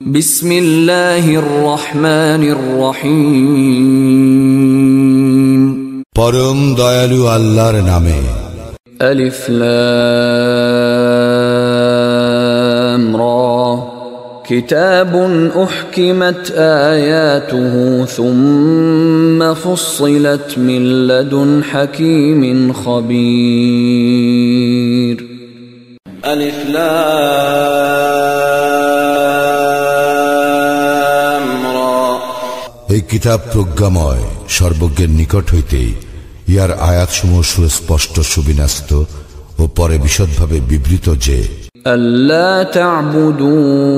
বিসমিল্লাহির রহমানির রহিম। পরম দয়ালু আল্লাহর নামে। আলিফ লাম রা কিতাবুন উহকিমাত আয়াতুহু সুম্মা ফুসসিলাত মিন লাদুন হাকীমিন খাবীর। আলিফ লাম রা। এই কিতাব প্রজ্ঞাময়, সর্বজ্ঞের নিকট হইতে ইয়ার আয়াতসমূহ সুস্পষ্ট, সুবিন্যস্ত ও পরে বিশদভাবে বিবৃত যে আল্লা তা'বুদু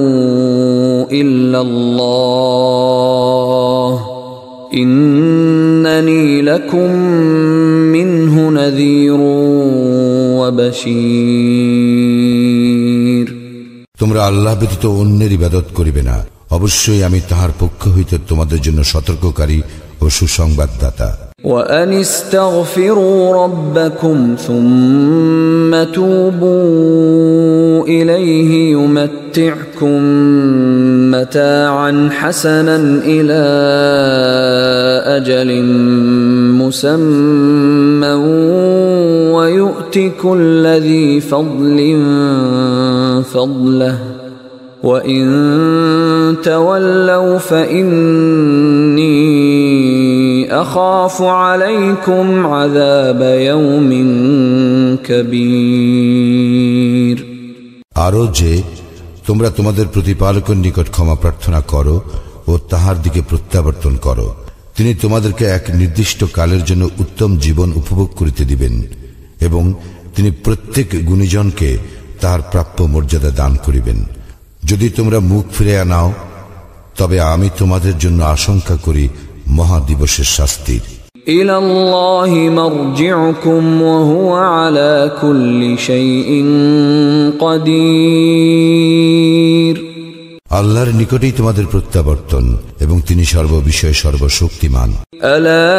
ইল্লাল্লাহ ইন্নানী লাকুম মিনহু নাযীরুন ওয়া বাশীর। তোমরা আল্লাহ ব্যতীত অন্যের ইবাদত করিবে না, অবশ্যই আমি তাহার পক্ষ হইতে তোমাদের জন্য সতর্ককারী ও সুসংবাদদাতা। وأن استغفروا ربكم ثم توبوا إليه يمتعكم متاعا حسنا إلى أجل مسمى ويؤت كل ذي فضل فضله وإن تولوا فإني أخاف عليكم عذاب يوم كبير। আরো যে তোমরা তোমাদের প্রতিপালকের নিকট ক্ষমা প্রার্থনা করো ও তাহার দিকে প্রত্যাবর্তন করো, তিনি তোমাদেরকে এক নির্দিষ্ট কালের জন্য উত্তম জীবন উপভোগ করিতে দিবেন এবং তিনি প্রত্যেক গুণীজনকে তাহার প্রাপ্য মর্যাদা দান করিবেন। যদি তোমরা মুখ ফিরিয়ে নাও তবে আমি তোমাদের জন্য আশঙ্কা করি মহাদিবসের শাস্তির। ইলাল্লাহি মারজিউকুম ওয়া হুয়া আলা কুল্লি শাইইন কাদির। আল্লাহর নিকটেই তোমাদের প্রত্যাবর্তন এবং তিনি সর্ববিষয়ে সর্বশক্তিমান। আলা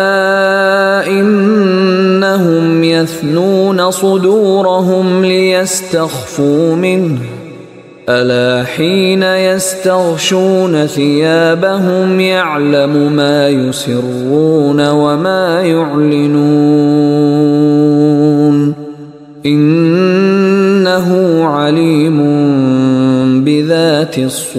ইন্নাহুম ইয়াসনুনা সুদুরহুম লিয়াস্তাখফু মিনহু ألا حين يستغشون ثيابهم يعلم ما يسرون وما يعلنون إنه عليم بذات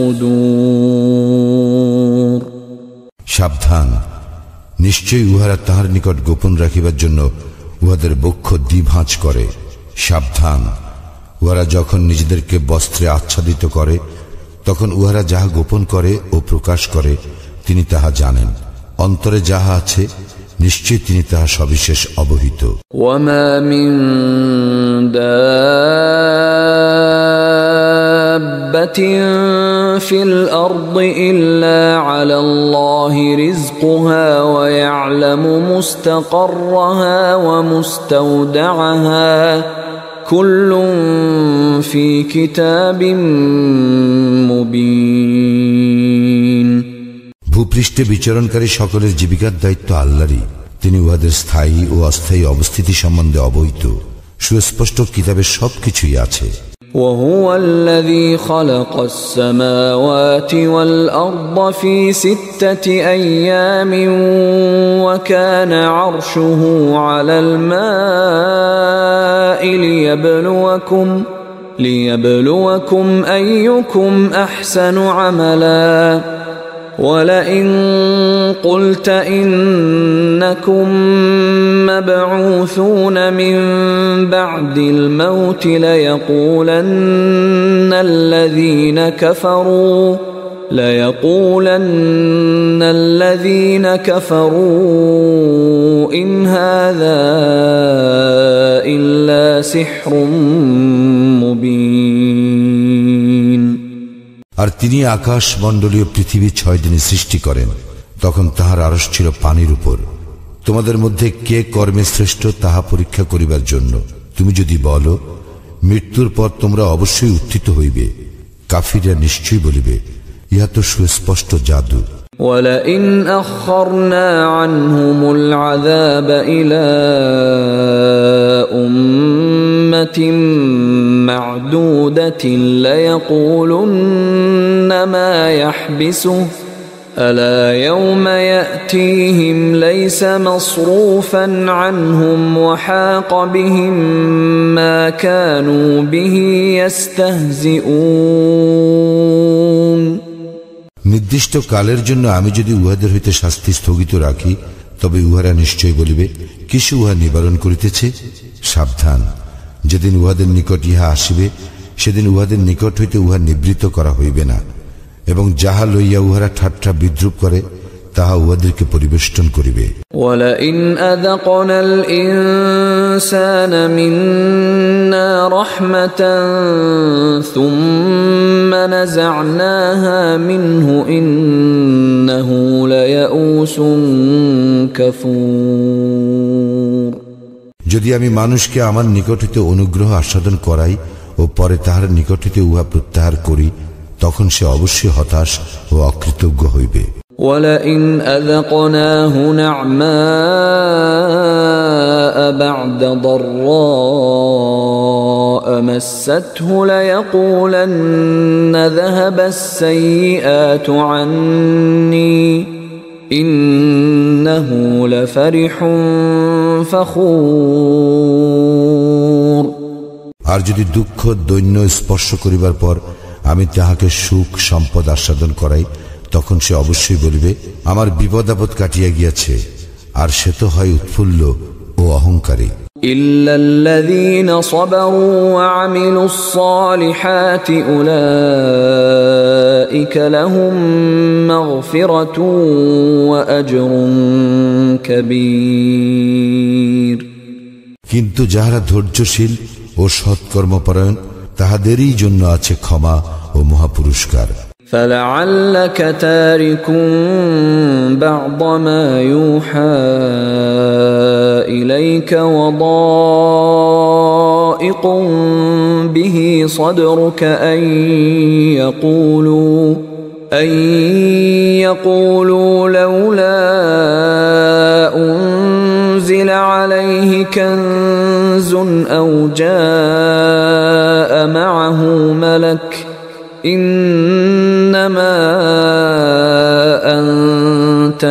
الصدور। সাবধান, নিশ্চয়ই উহারা তাহার নিকট গোপন রাখিবার জন্য উহাদের বক্ষ দ্বিভাঁজ করে। সাবধান, উহারা যখন নিজেদেরকে বস্ত্রে আচ্ছাদিত করে তখন উহারা যাহা গোপন করে ও প্রকাশ করে তিনি তাহা জানেন। অন্তরে যাহা আছে নিশ্চয়ই তিনি তাহা সবিশেষ অবহিত। ওয়ামা মিন দাব্বাতিন ফিল আরদি ইল্লা আলাল্লাহি রিজকুহা ওয়া ইয়ালামু মুস্তাকাররাহা ওয়া মুস্তাওদাআহা কুল্লুন ফি কিতাবিম মুবিন। ভূপৃষ্ঠে বিচরণকারী সকলের জীবিকার দায়িত্ব আল্লাহরই। তিনি উহাদের স্থায়ী ও অস্থায়ী অবস্থিতি সম্বন্ধে অবহিত, সুস্পষ্ট কিতাবে সবকিছুই আছে। وهو الذي خلق السماوات والأرض في 6 أيام وكان عرشه على الماء ليبلوكم أيكم أحسن عملا ولئن قلت إنكم مبعوثون من بعد الموت ليقولن الذين كفروا إن هذا إلا سحر مبين। আর তিনি আকাশ মণ্ডলীয় পৃথিবী 6 দিনে সৃষ্টি করেন, তখন তাহার আরশ ছিল পানির উপর। তোমাদের মধ্যে কে কর্মে শ্রেষ্ঠ তাহা পরীক্ষা করিবার জন্য। তুমি যদি বলো মৃত্যুর পর তোমরা অবশ্যই উত্থিত হইবে, কাফিররা নিশ্চয়ই বলিবে ইহা তো সুস্পষ্ট জাদু। وَلَئِنْ أَخَّرْنَا عَنْهُمُ الْعَذَابَ إِلَى أُمَّةٍ أمة معدودة ليقولن ما يحبسه ألا يوم يأتيهم ليس مصروفا عنهم وحاق بهم ما كانوا به يستهزئون নির্দিষ্ট কালের জন্য আমি যদি উহাদের হইতে শাস্তি স্থগিত রাখি তবে উহারা নিশ্চয় বলিবে কিসে উহা নিবারণ করিতেছে। সাবধান, যেদিন উহাদের নিকট ইহা আসিবে সেদিন উহাদের নিকট হইতে উহা নিবৃত্ত করা হইবে না, এবং যাহা লইয়া উহারা ঠাট্টা বিদ্রুপ করে তাহা উহাদেরকে পরিবেষ্টন করিবে। وَلَئِنْ أَذَقْنَا الْإِنسَانَ مِنَّا رَحْمَةً ثُمَّ نَزَعْنَاهَا مِنْهُ إِنَّهُ لَيَئُوسٌ كَفُورٌ যদি আমি মানুষকে আমার নিকট হইতে অনুগ্রহ আস্বাদন করাই ও পরে তাহার নিকট হইতে উহা প্রত্যাহার করি, তখন সে অবশ্যই হতাশ ও অকৃতজ্ঞ হইবে। وَلَئِنْ أَذَقْنَاهُ نَعْمَاءَ بَعْدَ ضَرَّاءَ مَسَّتْهُ لَيَقُولَنَّ ذَهَبَ السَّيِّئَاتُ عَنِّي إِنَّهُ لَفَرِحٌ فَخُورٌ আর যদি দুঃখ দৈন্য স্পর্শ করিবার পর আমি তাহাকে সুখ সম্পদ আস্বাদন করাই, তখন সে অবশ্যই বলিবে আমার বিপদ আপদ কাটিয়া গিয়াছে, আর সে তো হয় উৎফুল্ল ও অহংকারী। إلا الذين صبروا وعملوا الصالحات أولئك لهم مغفرة وأجر كبير কিন্তু যাহারা ধৈর্যশীল ও সৎকর্মপরায়ণ তাহাদেরই জন্য আছে ক্ষমা ও মহাপুরস্কার। فلعلك تارك بعض ما يوحى إليك وضائق به صدرك أن يقولوا لولا أنزل عليه كنز أو جاء معه ملك إنما أنت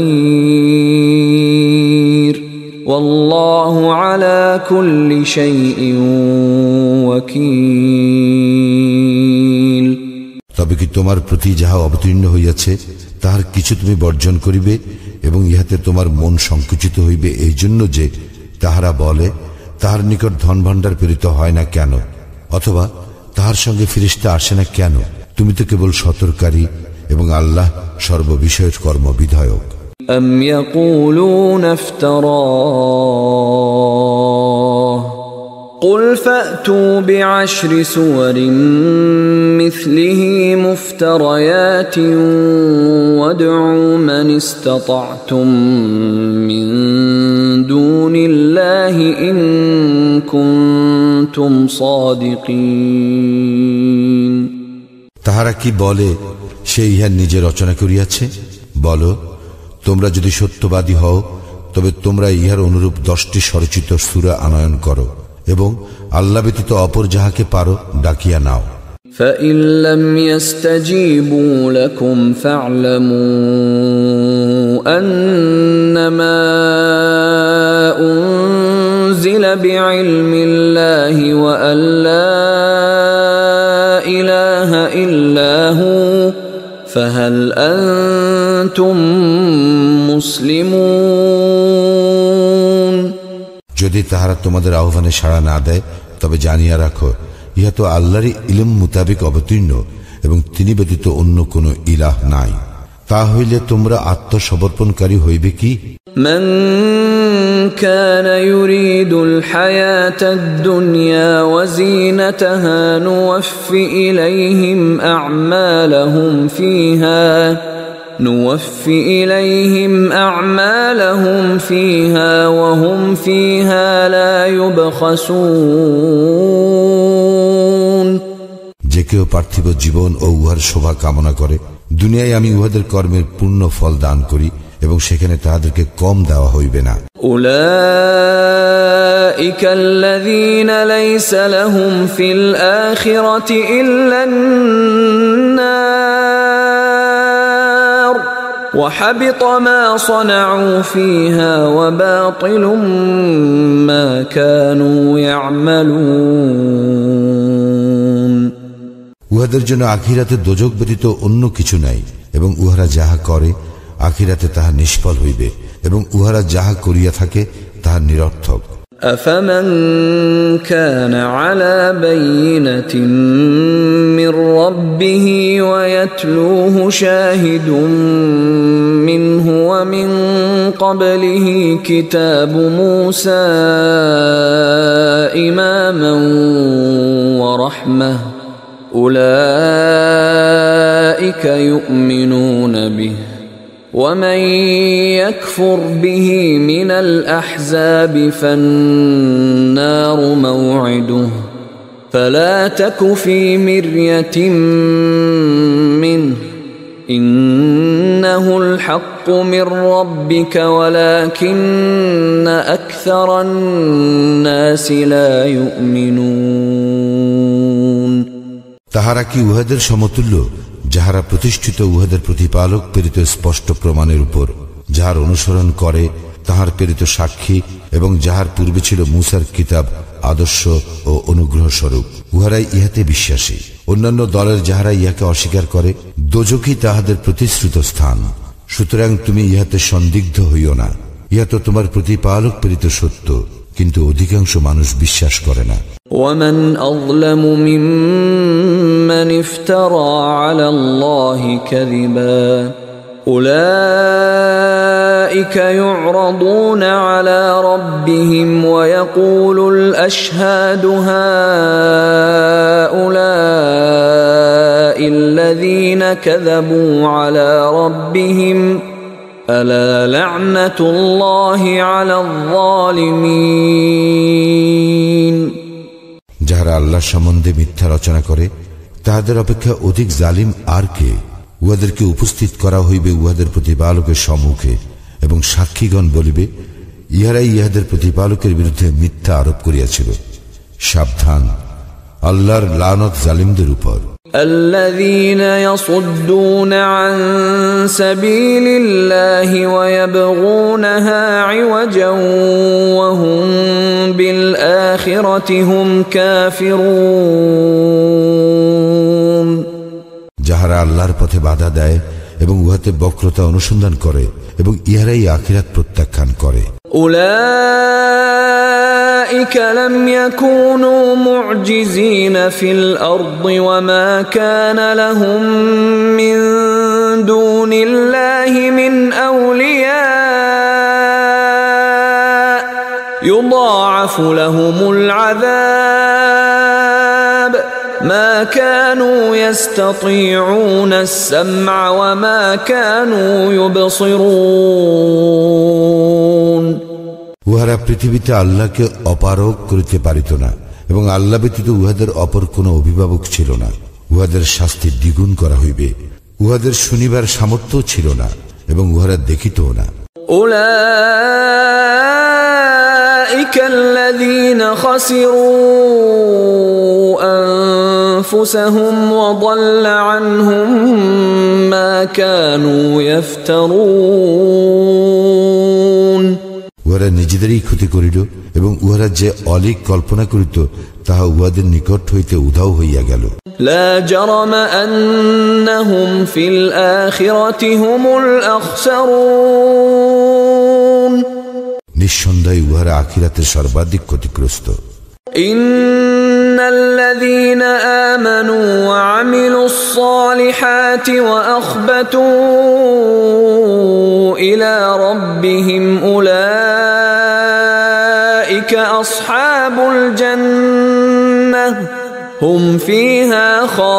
نذير والله على كل شيء وكيل তবে কি তোমার প্রতি যাহা অবতীর্ণ হইয়াছে তাহার কিছু তুমি বর্জন করিবে এবং ইহাতে তোমার মন সংকুচিত হইবে এই জন্য যে তাহারা বলে তাহার নিকট ধন ভাণ্ডার প্রেরিত হয় না কেন, অথবা তাহার সঙ্গে ফেরেশতা আসে না কেন? তুমি তো কেবল সতর্ককারী এবং আল্লাহ সর্ববিষয়ের কর্মবিধায়ক। أم يقولون افتراه قل فأتوا بعشر سور مثله مفتريات وادعوا من استطعتم من دون الله إن كنتم صادقين তাহারা কি বলে সে ইহা নিজে রচনা করিয়াছে? বলো, তোমরা যদি সত্যবাদী হও তবে তোমরা ইহার অনুরূপ 10টি স্বরচিত সূরা আনয়ন করো এবং আল্লাহ ব্যতীত অপর যাহাকে পারো ডাকিয়া নাও। فإن لم يستجيبوا لكم فاعلموا أنما أنزل بعلم الله وأن لا إله إلا هو فهل أنتم مسلمون যদি তাহারা তোমাদের আহ্বানে সাড়া না দেয় তবে জানিয়া রাখো ইহা তো আল্লাহরই ইলম মোতাবেক অবতীর্ণ এবং তিনি ব্যতীত অন্য কোনো ইলাহ নাই। তা হইলে তোমরা আত্মসমর্পণকারী হইবে কি? من كان يريد الحياة الدنيا وزينتها نوفي إليهم أعمالهم فيها وهم فيها لا يبخسون যে কেউ পার্থিব জীবন ও উহার শোভা কামনা করে, দুনিয়ায় আমি উহাদের কর্মের পূর্ণ ফল দান করি এবং সেখানে তাদেরকে কম দেওয়া হইবে না। উলাইকা আল্লাযীনা লাইসা লাহুম ফিল আখিরাতি ইল্লান নার ওয়া হাবিতা মা সানাউ ফিহা ওয়া বাতিলুম মা কানু ইয়ামালুন। উহাদের জন্য আখিরাতে দোজখ ব্যতীত অন্য কিছু নাই, এবং উহারা যাহা করে আখিরাতে তাহা নিষ্ফল হইবে, এবং উহারা যাহা করিয়া থাকে তাহা নিরর্থক। আফামান কানা আলা বাইয়িনাতিন মির রাব্বিহি ওয়া ইয়াতলুহু শাহিদুন মিনহু ওয়া মিন ক্বাবলিহি কিতাবু মূসা ইমামান ওয়া রাহমাহ উলাইকা ইউমিনুনা বিহি ومن يكفر به من الأحزاب فالنار موعده فلا تك في مرية منه إنه الحق من ربك ولكن أكثر الناس لا يؤمنون। তাহারা কি উহাদের সমতুল্য যাহারা প্রতিষ্ঠিত উহাদের প্রতিপালক প্রেরিত স্পষ্ট প্রমাণের উপর, যাহার অনুসরণ করে তাহার প্রেরিত সাক্ষী এবং যাহার পূর্বে ছিল মূসার কিতাব আদর্শ ও অনুগ্রহ স্বরূপ, উহারাই ইহাতে বিশ্বাসী। অন্যান্য দলের যাহারা ইহাকে অস্বীকার করে দোজখই তাহাদের প্রতিশ্রুত স্থান। সুতরাং তুমি ইহাতে সন্দিগ্ধ হইও না, ইহা তো তোমার প্রতিপালক প্রেরিত সত্য, কিন্তু অধিকাংশ মানুষ বিশ্বাস করে না। ومن أظلم ممن افترى على الله كذبا أولئك يعرضون على ربهم ويقول الأشهاد هؤلاء الذين كذبوا على ربهم ألا لعنة الله على الظالمين। যাহারা আল্লাহ সম্বন্ধে মিথ্যা রচনা করে তাহাদের অপেক্ষা অধিক জালিম আর কে? উহাদেরকে উপস্থিত করা হইবে উহাদের প্রতিপালকের সম্মুখে, এবং সাক্ষীগণ বলিবে, ইহারাই ইহাদের প্রতিপালকের বিরুদ্ধে মিথ্যা আরোপ করিয়াছিল। সাবধান, আল্লাহর লানত জালিমদের উপর। الذين يصدون عن سبيل الله ويبغونها عوجا وهم بالآخرة هم كافرون। যাহারা আল্লাহর পথে বাধা দেয় এবং উহাতে বক্রতা অনুসন্ধান করে এবং ইহারাই আখিরাত প্রত্যাখ্যান করে। أولئك لم يكونوا معجزين في الأرض وما كان لهم من دون الله من أولياء يضاعف لهم العذاب ما كانوا يستطيعون السمع وما كانوا يبصرون। উহারা পৃথিবীতে আল্লাহকে অপারগ করিতে পারিত না, এবং আল্লাহ ব্যতীত উহাদের অপর কোনো অভিভাবক ছিল না। উহাদের শাস্তি দ্বিগুণ করা হইবে। উহাদের শুনিবার সামর্থ্য ছিল না, এবং উহারা দেখিতও না। উলাইকা আল্লাযীনা খাসিরু আনফুসাহুম ওয়া যাল্লা আনহুম মা কানু ইফতারুন। উহারা নিজেদেরই ক্ষতি করিল, এবং উহারা যে অলিক কল্পনা করিত তাহা উহাদের নিকট হইতে উধাও হইয়া গেল। লা জারামা আন্নাহুম ফিল আখিরাতি হুমুল আখসারুন। নিঃসন্দেহে উহারা আখিরাতের সর্বাধিক ক্ষতিগ্রস্ত। ইন্নাল্লাযীনা আমানু ওয়া আমিলুস সালিহাতি ওয়া আখবাতু ইলা রাব্বিহিম উলাইকা আসহাবুল জান্নাহ হুম ফিহা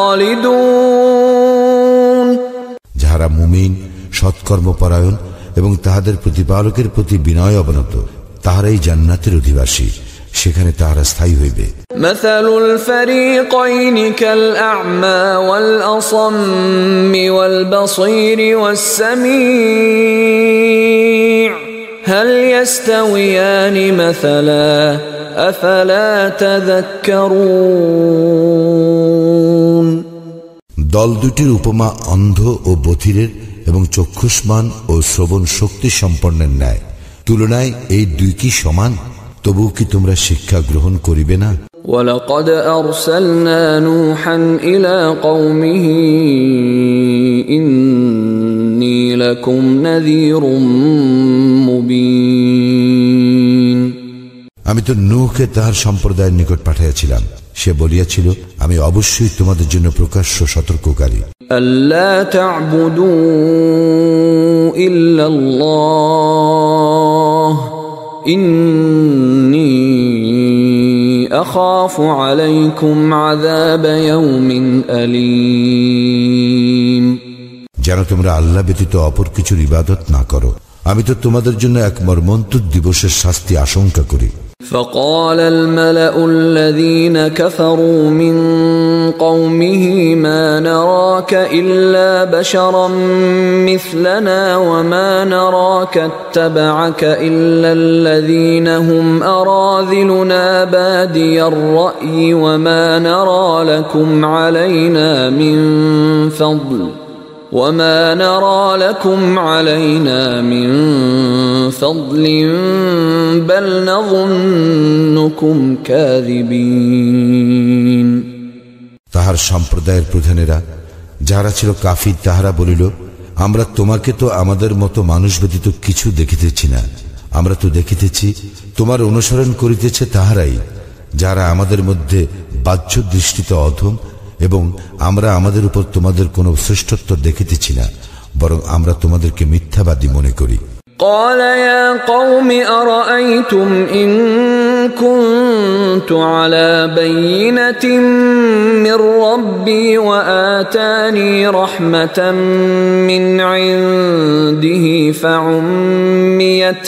খালিদুন। যাহারা মুমিন, সৎকর্মপরায়ণ এবং তাহাদের প্রতিপালকের প্রতি বিনয় অবনত, তাহারাই জান্নাতের অধিবাসী, সেখানে তাহারা স্থায়ী হইবে। مثل الفريقين كالأعمى والأصم والبصير والسميع هل يستويان مثلا أفلا تذكرون দল দুটির উপমা অন্ধ ও বধিরের এবং চক্ষুষ্মান ও শ্রবণ শক্তি সম্পন্নের ন্যায়। তুলনায় এই দুই কি সমান? তবুও কি তোমরা শিক্ষা গ্রহণ করিবে না? وَلَقَدْ أَرْسَلْنَا نُوحًا إِلَى قَوْمِهِ إِنِّي لَكُمْ نَذِيرٌ مُبِينٌ আমি তো নূহকে তাহার সম্প্রদায়ের নিকট পাঠাইয়াছিলাম, সে বলিয়াছিল, আমি অবশ্যই তোমাদের জন্য প্রকাশ্য সতর্ককারী। أَلَّا تَعْبُدُوا إِلَّا اللَّهَ إِنِّي أَخَافُ عَلَيْكُمْ عَذَابَ يَوْمٍ أَلِيمٍ যেন তোমরা আল্লাহ ব্যতীত অপর কিছুর ইবাদত না করো, আমি তো তোমাদের জন্য এক মর্মন্তুদ দিবসের শাস্তি আশঙ্কা করি। فقال الملأ الذين كفروا من قومه ما نراك إلا بشرا مثلنا وما نراك اتبعك إلا الذين هم أراذلنا بادي الرأي وما نرى لكم علينا من فضل بل نظنكم كاذبين তাহার সম্প্রদায়ের প্রধানেরা যারা ছিল কাফির তাহারা বলিল, আমরা তোমাকে তো আমাদের মতো মানুষ ব্যতীত কিছু দেখিতেছি না। আমরা তো দেখিতেছি তোমার অনুসরণ করিতেছে তাহারাই যারা আমাদের মধ্যে বাহ্য দৃষ্টিতে অধম, এবং আমরা আমাদের উপর তোমাদের কোনো শ্রেষ্ঠত্ব দেখিতেছি না, বরং আমরা তোমাদেরকে মিথ্যাবাদী মনে করি। قال يا قوم أرأيتم إن كنت على بينة من ربي وآتاني رحمة من عنده فعميت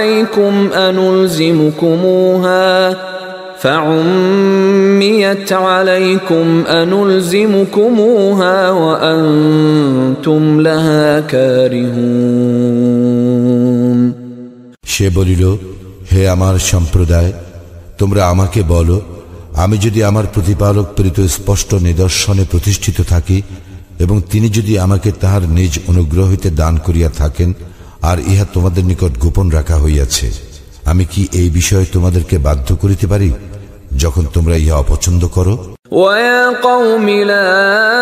عليكم أنلزمكموها وأنتم لها كارهون সে বলিল, হে আমার সম্প্রদায়, তোমরা আমাকে বলো, আমি যদি আমার প্রতিপালক প্রেরিত স্পষ্ট নিদর্শনে প্রতিষ্ঠিত থাকি এবং তিনি যদি আমাকে তাহার নিজ অনুগ্রহ হইতে দান করিয়া থাকেন, আর ইহা তোমাদের নিকট গোপন রাখা হইয়াছে, আমি কি এই বিষয়ে তোমাদেরকে বাধ্য করিতে পারি যখন তোমরা ইহা অপছন্দ করো? وَيَا قَوْمِ لَا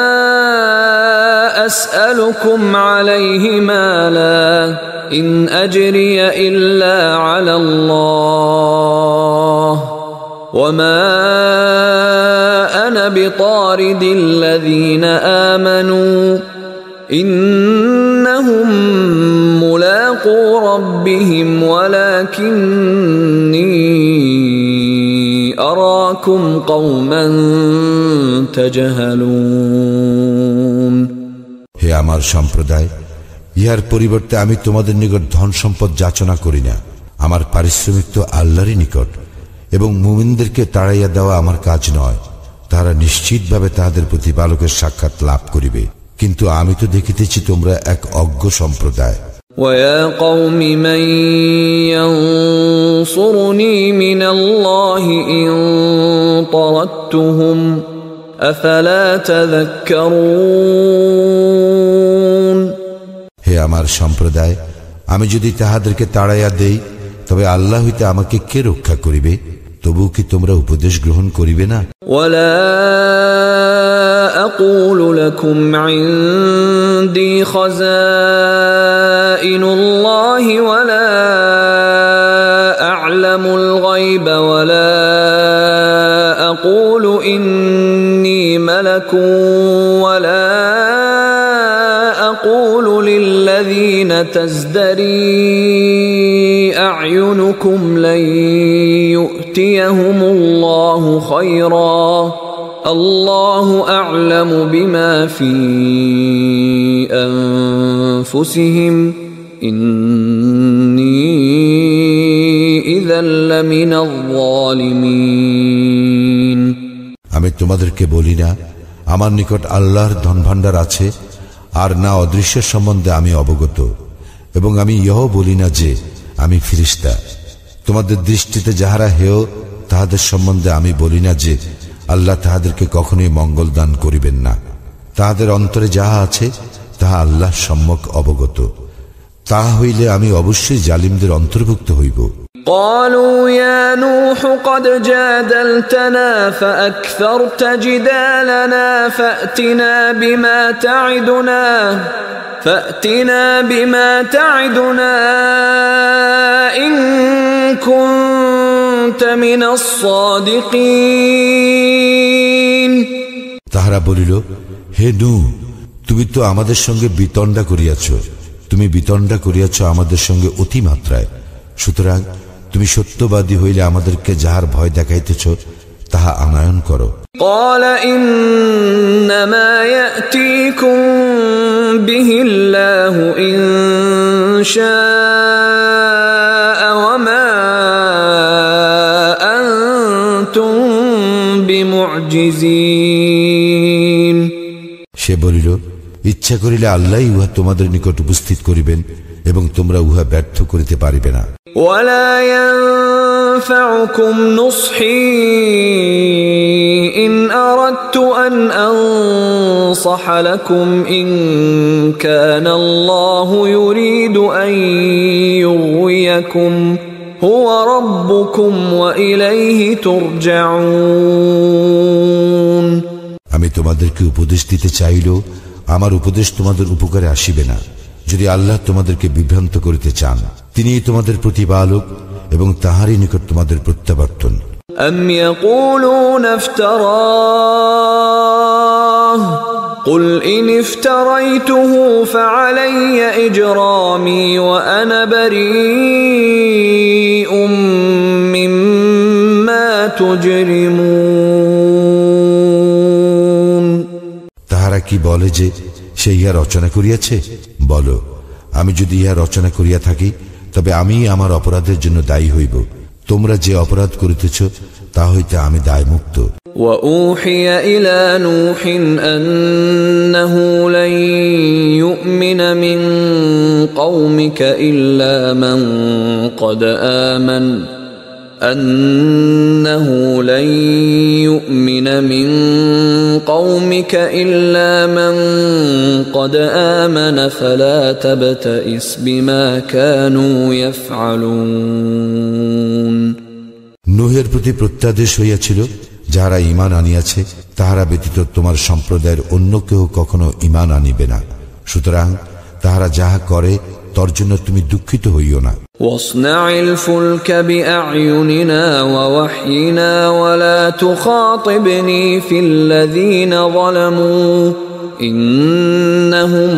أَسْأَلُكُمْ عَلَيْهِ مَالًا إِنْ أَجْرِيَ إِلَّا عَلَى اللَّهِ وَمَا أَنَا بِطَارِدِ الَّذِينَ آمَنُوا إِنَّهُمْ مُلَاقُو رَبِّهِمْ وَلَكِنِّي أَرَاكُمْ قَوْمًا تَجْهَلُونَ হে আমার সম্প্রদায়, ইহার পরিবর্তে আমি তোমাদের নিকট ধন সম্পদ যাচনা করি না। আমার পারিশ্রমিক তো আল্লাহরই নিকট, এবং মুমিনদেরকে তাড়াইয়া দেওয়া আমার কাজ নয়। তারা নিশ্চিতভাবে তাহাদের প্রতিপালকের সাক্ষাৎ লাভ করিবে, কিন্তু আমি তো দেখিতেছি তোমরা এক অজ্ঞ সম্প্রদায়। وَيَا قَوْمِ مَنْ يَنْصُرُنِي مِنَ اللَّهِ إِنْ طَرَدتُّهُمْ أَفَلَا تَذَكَّرُونَ হে আমার সম্প্রদায়, আমি যদি তাহাদেরকে তাড়াইয়া দেই, তবে আল্লাহ হইতে আমাকে কে রক্ষা করিবে? তবুও কি তোমরা উপদেশ গ্রহণ করিবে না? وَلَا أَقُولُ لَكُمْ عِنْدِي خَزَائِنُ اللَّهِ وَلَا أَعْلَمُ الْغَيْبَ وَلَا أَقُولُ إِنِّي مَلَكٌ وَلَا أَقُولُ لِلَّذِينَ تَزْدَرِي أَعْيُنُكُمْ لَنْ يُؤْتِيَهُمُ اللَّهُ خَيْرًا الله أعلم بما في أنفسهم إني إذا إذا لمن الظالمين আমি তোমাদেরকে বলি না আমার নিকট আল্লাহর ধনভাণ্ডার আছে, আর না অদৃশ্যের সম্বন্ধে আমি অবগত, এবং আমি ইহও বলি না যে আমি ফেরেশতা। তোমাদের দৃষ্টিতে যাহারা হেয় তাহাদের সম্বন্ধে আমি বলি না যে আল্লাহ তাহাদেরকে কখনোই মঙ্গল দান করিবেন না। তাহাদের অন্তরে যাহা আছে তাহা আল্লাহ সম্যক অবগত। তাহা হইলে আমি অবশ্যই জালিমদের অন্তর্ভুক্ত হইব। قالوا يا نوح قد جادلتنا فأكثرت جدالنا فأتنا بما تعدنا إن كنت من الصادقين তাহারা বলিল, হে নূহ, তুমি তো আমাদের সঙ্গে বিতণ্ডা করিয়াছ, তুমি বিতণ্ডা করিয়াছ আমাদের সঙ্গে অতিমাত্রায়। সুতরাং তুমি সত্যবাদী হইলে আমাদেরকে যাহার ভয় দেখাইতেছ তাহা আনয়ন করো। قال إنما يأتيكم به الله إن شاء وما أنتم بمعجزين সে বলিল, ইচ্ছা করিলে আল্লাহ উহা তোমাদের নিকট উপস্থিত করিবেন এবং তোমরা উহা ব্যর্থ করিতে পারিবে না। ولا ينفعكم نصحي إن أردت أن أنصح لكم إن كان الله يريد أن يغويكم هو ربكم وإليه ترجعون আমি তোমাদেরকে উপদেশ দিতে চাইলেও আমার উপদেশ তোমাদের উপকারে আসিবে না, যদি আল্লাহ তোমাদেরকে বিভ্রান্ত করিতে চান। তিনিই তোমাদের প্রতিপালক এবং তাহারই নিকট তোমাদের প্রত্যাবর্তন। أم يقولون افتراه قل إن افتريته فعلي إجرامي وأنا بريء مما تجرمون তাহারা কি বলে যে সে ইহা রচনা করিয়াছে? বলো, আমি যদি ইহা রচনা করিয়া থাকি তবে আমি আমার অপরাধের জন্য দায়ী হইব। তোমরা যে অপরাধ করিতেছ তা হইতে আমি দায়মুক্ত। وأوحي إلى نوح أنه لن يؤمن من قومك إلا من قد آمن أنه لن يؤمن من قومك إلا من قد آمن فلا تبتئس بما كانوا يفعلون নূহের প্রতি প্রত্যাদেশ হইয়াছিল, যাহারা ঈমান আনিয়াছে তাহারা ব্যতীত তোমার সম্প্রদায়ের অন্য কেউ কখনো ঈমান আনিবে না। সুতরাং তাহারা যাহা করে তর জন্য তুমি দুঃখিত হইও না। واصنع الفلك بأعيننا ووحينا ولا تخاطبني في الذين ظلموا إنهم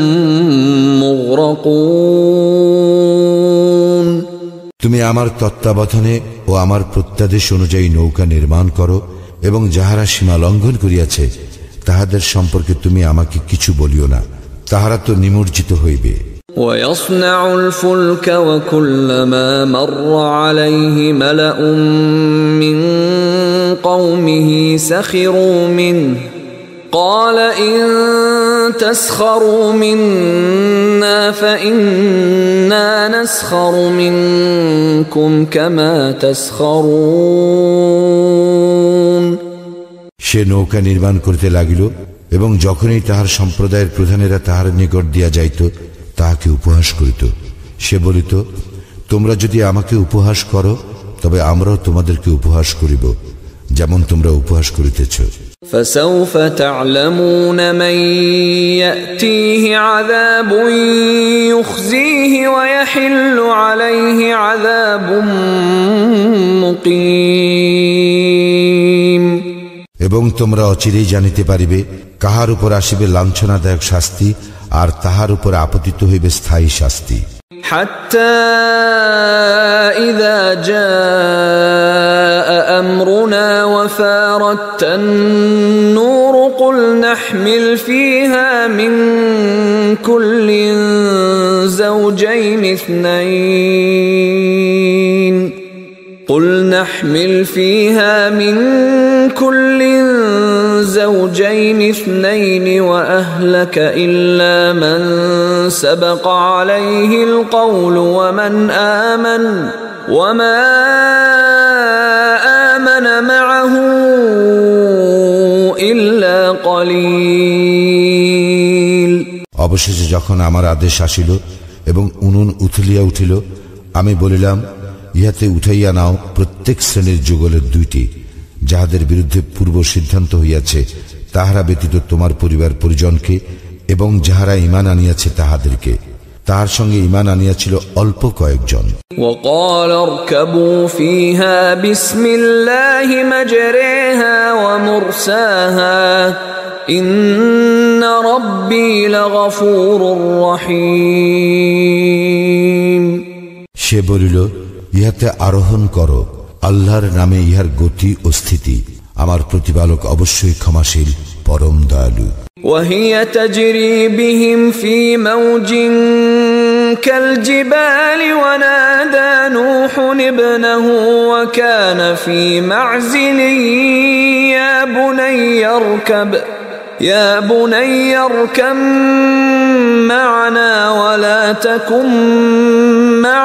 مغرقون তুমি আমার তত্ত্বাবধানে ও আমার প্রত্যাদেশ অনুযায়ী নৌকা নির্মাণ করো এবং যাহারা সীমা লঙ্ঘন করিয়াছে তাহাদের সম্পর্কে তুমি আমাকে কিছু বলিও না, তাহারা তো নিমজ্জিত হইবে। ويصنع الفلك وكلما مر عليه ملأ من قومه سخروا منه قال إن تسخروا منا فإنا نسخر منكم كما تسخرون সে নৌকা নির্মাণ করিতে লাগিল এবং যখনই তাহার সম্প্রদায়ের প্রধানেরা তাহার নিকট দিয়া যাইত তাহাকে উপহাস করিত। সে বলিত, তোমরা যদি আমাকে উপহাস করো তবে আমরাও তোমাদেরকে উপহাস করিব, যেমন তোমরা উপহাস করিতেছ। فسوف تعلمون من يأتيه عذاب يخزيه ويحل عليه عذاب مقيم এবং তোমরা অচিরেই জানিতে পারিবে কাহার উপর আসিবে লাঞ্ছনাদায়ক শাস্তি আর তাহার উপর আপতিত হইবে স্থায়ী শাস্তি। حتى إذا جاء أمرنا وفارت النور قل نحمل فيها من كل زوجين اثنين قل نحمل فيها من كل زوجين اثنين وأهلك إلا من سبق عليه القول ومن آمن وما آمن معه إلا قليل। অবশেষে যখন আমার আদেশ আসিল এবং উনুন উথলিয়া উঠিল, আমি বলিলাম, ইহাতে উঠাইয়া নাও প্রত্যেক শ্রেণীর যুগলের 2টি, যাহাদের বিরুদ্ধে পূর্ব সিদ্ধান্ত হইয়াছে, তাহারা ব্যতীত তোমার পরিবার পরিজনকে, এবং যাহারা ঈমান আনিয়াছে তাহাদেরকে। তাহার সঙ্গে ঈমান আনিয়াছিল অল্প কয়েকজন। وقال اركبوا فيها بسم الله مجريها ومرساها إن ربي لغفور رحيم। সে বলিল, ইহাতে আরোহণ করো, আল্লাহর নামে ইহার গতি ও স্থিতি, আমার প্রতিপালক অবশ্যই ক্ষমাশীল, পরম দয়ালু। وهي تجري بهم في موج كالجبال ونادى نوح ابنه وكان في معزل يا بني اركب معنا ولا تكن مع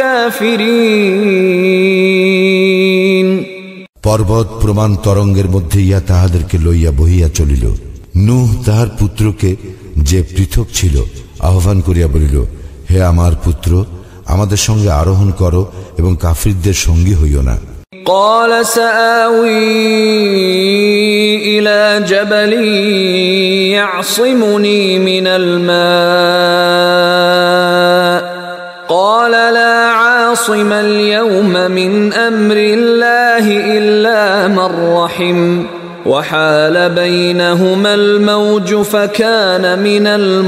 الكافرين। পর্বত প্রমাণ তরঙ্গের মধ্যে ইয়া তাহাদেরকে লইয়া বহিয়া চলিল। নূহ তাহার পুত্রকে, যে পৃথক ছিল, আহ্বান করিয়া বলিল, হে আমার পুত্র, আমাদের সঙ্গে আরোহণ করো এবং কাফিরদের সঙ্গী হইও না। قال سآوي إلى جبل يعصمني من الماء قال لا عاصم اليوم من أمر الله إلا من رحم وحال بينهما الموج فكان من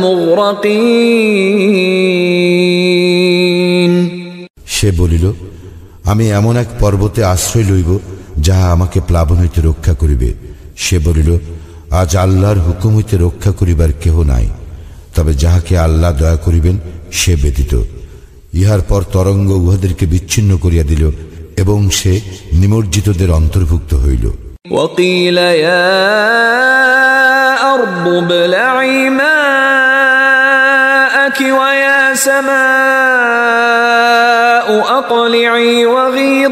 المغرقين। সে বলিল, আমি এমন এক পর্বতে আশ্রয় লইব যাহা আমাকে প্লাবন হইতে রক্ষা করিবে। সে বলিল, আজ আল্লাহর হুকুম হইতে রক্ষা করিবার কেহ নাই, তবে যাহাকে আল্লাহ দয়া করিবেন সে ব্যতীত। ইহার পর তরঙ্গ উহাদেরকে বিচ্ছিন্ন করিয়া দিল এবং সে নিমজ্জিতদের অন্তর্ভুক্ত হইল। وقيل يا أرض ابلعي ماءك ويا سماء أقلعي وغيض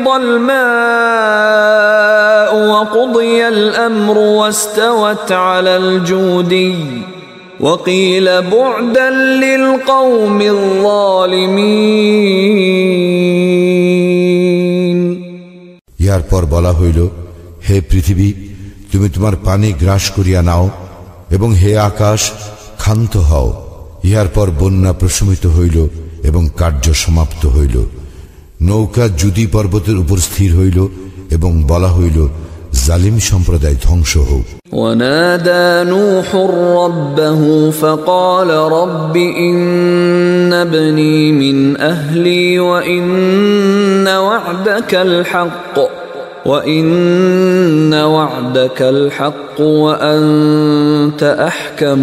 الماء وقضي الأمر واستوت على الجودي وقيل بعدا للقوم الظالمين। ইহার পর বলা হইল, হে পৃথিবী, তুমি তোমার পানি গ্রাস করিয়া নাও, এবং হে আকাশ, ক্ষান্ত হও। ইহার পর বন্যা প্রশমিত হইল এবং কার্য সমাপ্ত হইল। নৌকা জুদি পর্বতের উপর স্থির হইল এবং বলা হইল, জালিম সম্প্রদায় ধ্বংস হোক। ونادى نوح ربه فقال رب إن ابني من أهلي وإن وعدك الحق وأنت أحكم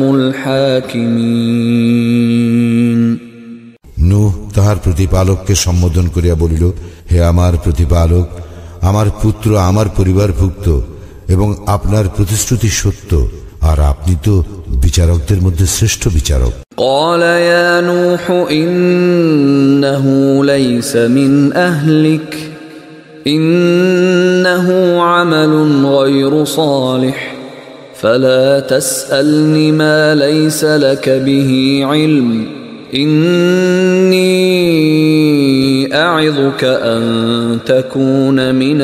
الحاكمين। নূহ তাহার প্রতিপালককে সম্বোধন করিয়া বলিল, হে আমার প্রতিপালক, আমার পুত্র আমার পরিবারভুক্ত এবং আপনার প্রতিশ্রুতি সত্য, আর আপনি তো বিচারকদের মধ্যে শ্রেষ্ঠ বিচারক। قال يا نوح إنه ليس من أهلك إنه عمل غير صالح فلا تسألني ما ليس لك به علم إني أعظك أن تكون من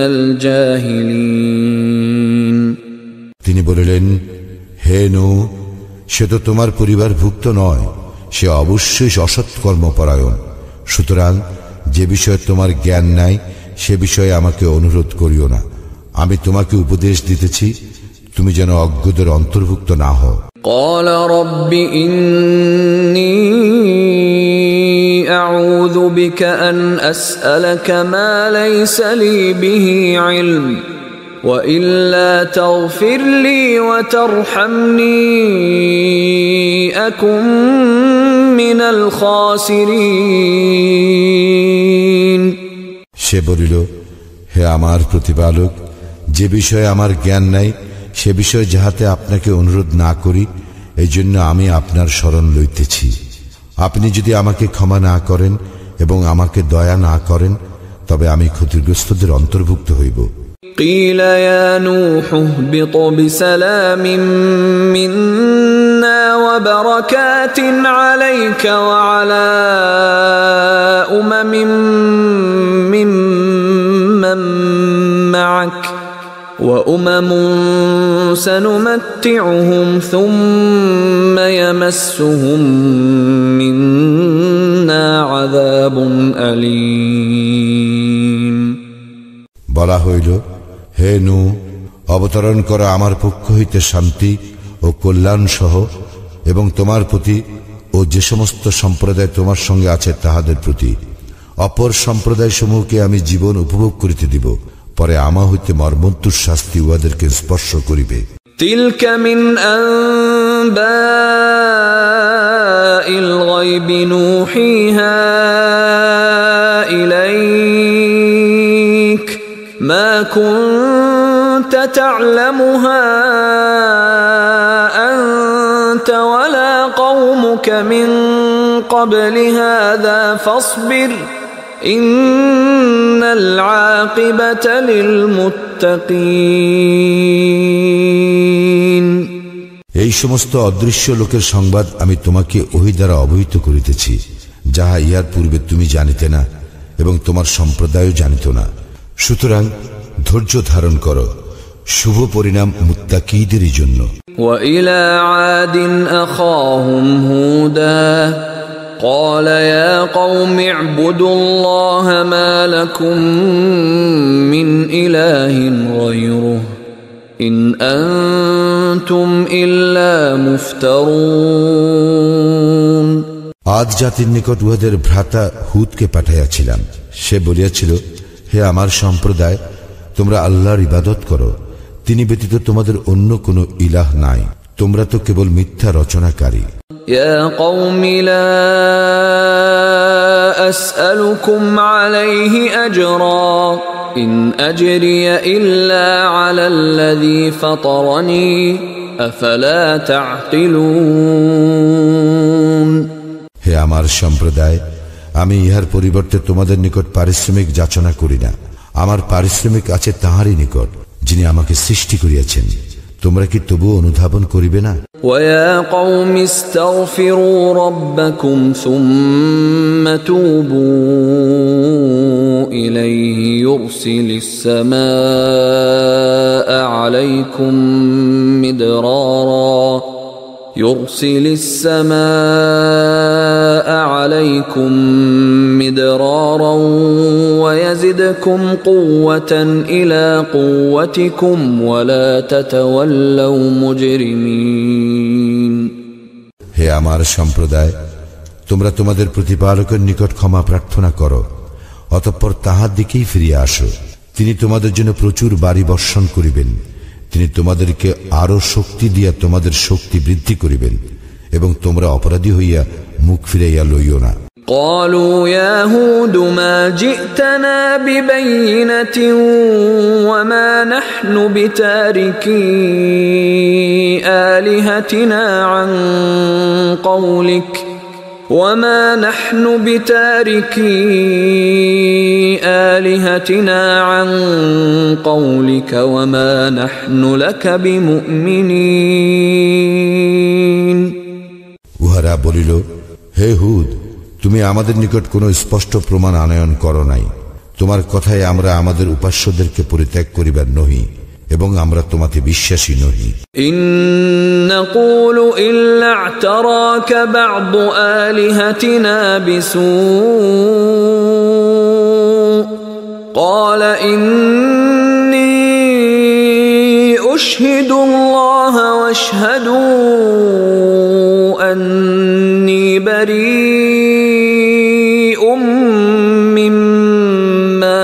الجاهلين। তিনি বলিলেন, হে নূহ, সে তো তোমার পরিবারভুক্ত নয়, সে অবশ্যই অসৎকর্মপরায়ণ। সুতরাং যে বিষয়ে তোমার জ্ঞান নাই সে বিষয়ে আমাকে অনুরোধ করিও না। আমি তোমাকে উপদেশ দিতেছি, তুমি যেন অজ্ঞদের অন্তর্ভুক্ত না হও। قال رب إني أعوذ بك أن أسألك ما ليس لي به علم وإلا تغفر لي وترحمني أكن من الخاسرين। সে বলিল, হে আমার প্রতিপালক, যে বিষয়ে আমার জ্ঞান নাই সে বিষয়ে যাহাতে আপনাকে অনুরোধ না করি, এই জন্য আমি আপনার শরণ লইতেছি। আপনি যদি আমাকে ক্ষমা না করেন এবং আমাকে দয়া না করেন, তবে আমি ক্ষতিগ্রস্তদের অন্তর্ভুক্ত হইব। قيل يا نوح اهبط بسلام منا وبركات عليك وعلى أمم ممن معك وأمم سنمتعهم ثم يمسهم منا عذاب أليم। বলা হইল, হে নূহ, অবতরণ করা আমার পক্ষ হইতে শান্তি ও কল্যাণ সহ, এবং তোমার প্রতি ও যে সমস্ত সম্প্রদায় তোমার সঙ্গে আছে তাহাদের প্রতি। অপর সম্প্রদায় সমূহকে আমি জীবন উপভোগ করিতে দিব, পরে আমা হইতে মর্মন্তুর শাস্তি উহাদেরকে স্পর্শ করিবে। تلك من أنباء الغيب نوحيها إليك ما كنت تعلمها أنت ولا قومك من قبل هذا فاصبر إن العاقبة للمتقين। এই সমস্ত অদৃশ্য লোকের সংবাদ আমি তোমাকে ওহী দ্বারা অবহিত করিতেছি, যাহা ইহার পূর্বে তুমি জানিতে না এবং তোমার সম্প্রদায়ও জানিত না। সুতরাং ধৈর্য ধারণ করো, শুভ পরিণাম মুত্তাকীদেরই জন্য। وإلى عاد أخاهم هودا قال يا قوم اعبدوا الله ما لكم من إله غيره إن أنتم إلا مفترون। আদ জাতির নিকট উহাদের ভ্রাতা হুদকে পাঠাইয়াছিলাম। সে বলিয়াছিল, হে আমার সম্প্রদায়, তোমরা আল্লাহর ইবাদত করো, তিনি ব্যতীত তোমাদের অন্য কোনো ইলাহ নাই, তোমরা তো কেবল মিথ্যা রচনাকারী। يا قوم لا أسألكم عليه أجرا إن أجري إلا على الذي فطرني أفلا تعقلون। হে আমার সম্প্রদায়, আমি ইহার পরিবর্তে তোমাদের নিকট পারিশ্রমিক যাচনা করি না। আমার পারিশ্রমিক আছে তাহারই নিকট, যিনি আমাকে সৃষ্টি করিয়াছেন। তোমরা কি তবুও অনুধাবন করিবে না? ويا قوم استغفروا ربكم ثم توبوا إليه يرسل السماء عليكم مدرارا ويزدكم قوة إلى قوتكم ولا تتولوا مجرمين। হে আমার সম্প্রদায়, তোমরা তোমাদের প্রতিপালকের নিকট ক্ষমা প্রার্থনা করো, অতঃপর তাহার দিকেই ফিরিয়া আসো। তিনি তোমাদের জন্য প্রচুর বাড়ি বর্ষণ করিবেন, তিনি তোমাদেরকে আরো শক্তি দিয়া তোমাদের শক্তি বৃদ্ধি করিবেন, এবং তোমরা অপরাধী হইয়া মুখ ফিরাইয়া লইও না। قالوا يا هود ما جئتنا ببينة وما نحن بتاركي آلهتنا عن قولك وما نحن بتاركي آلهتنا عن قولك وما نحن لك بمؤمنين। উহারা বলিল, হে হুদ, তুমি আমাদের নিকট কোনো স্পষ্ট প্রমাণ আনয়ন করো নাই। তোমার কথায় আমরা আমাদের উপাস্যদেরকে পরিত্যাগ করিবার নহি, এবং আমরা তোমাতে বিশ্বাসী নহি। ইন নাকুলু ইল্লা আ'তারাকা বা'দু আলিহাতিনা বিসূ قال إني أشهد الله واشهدوا أني بريء مما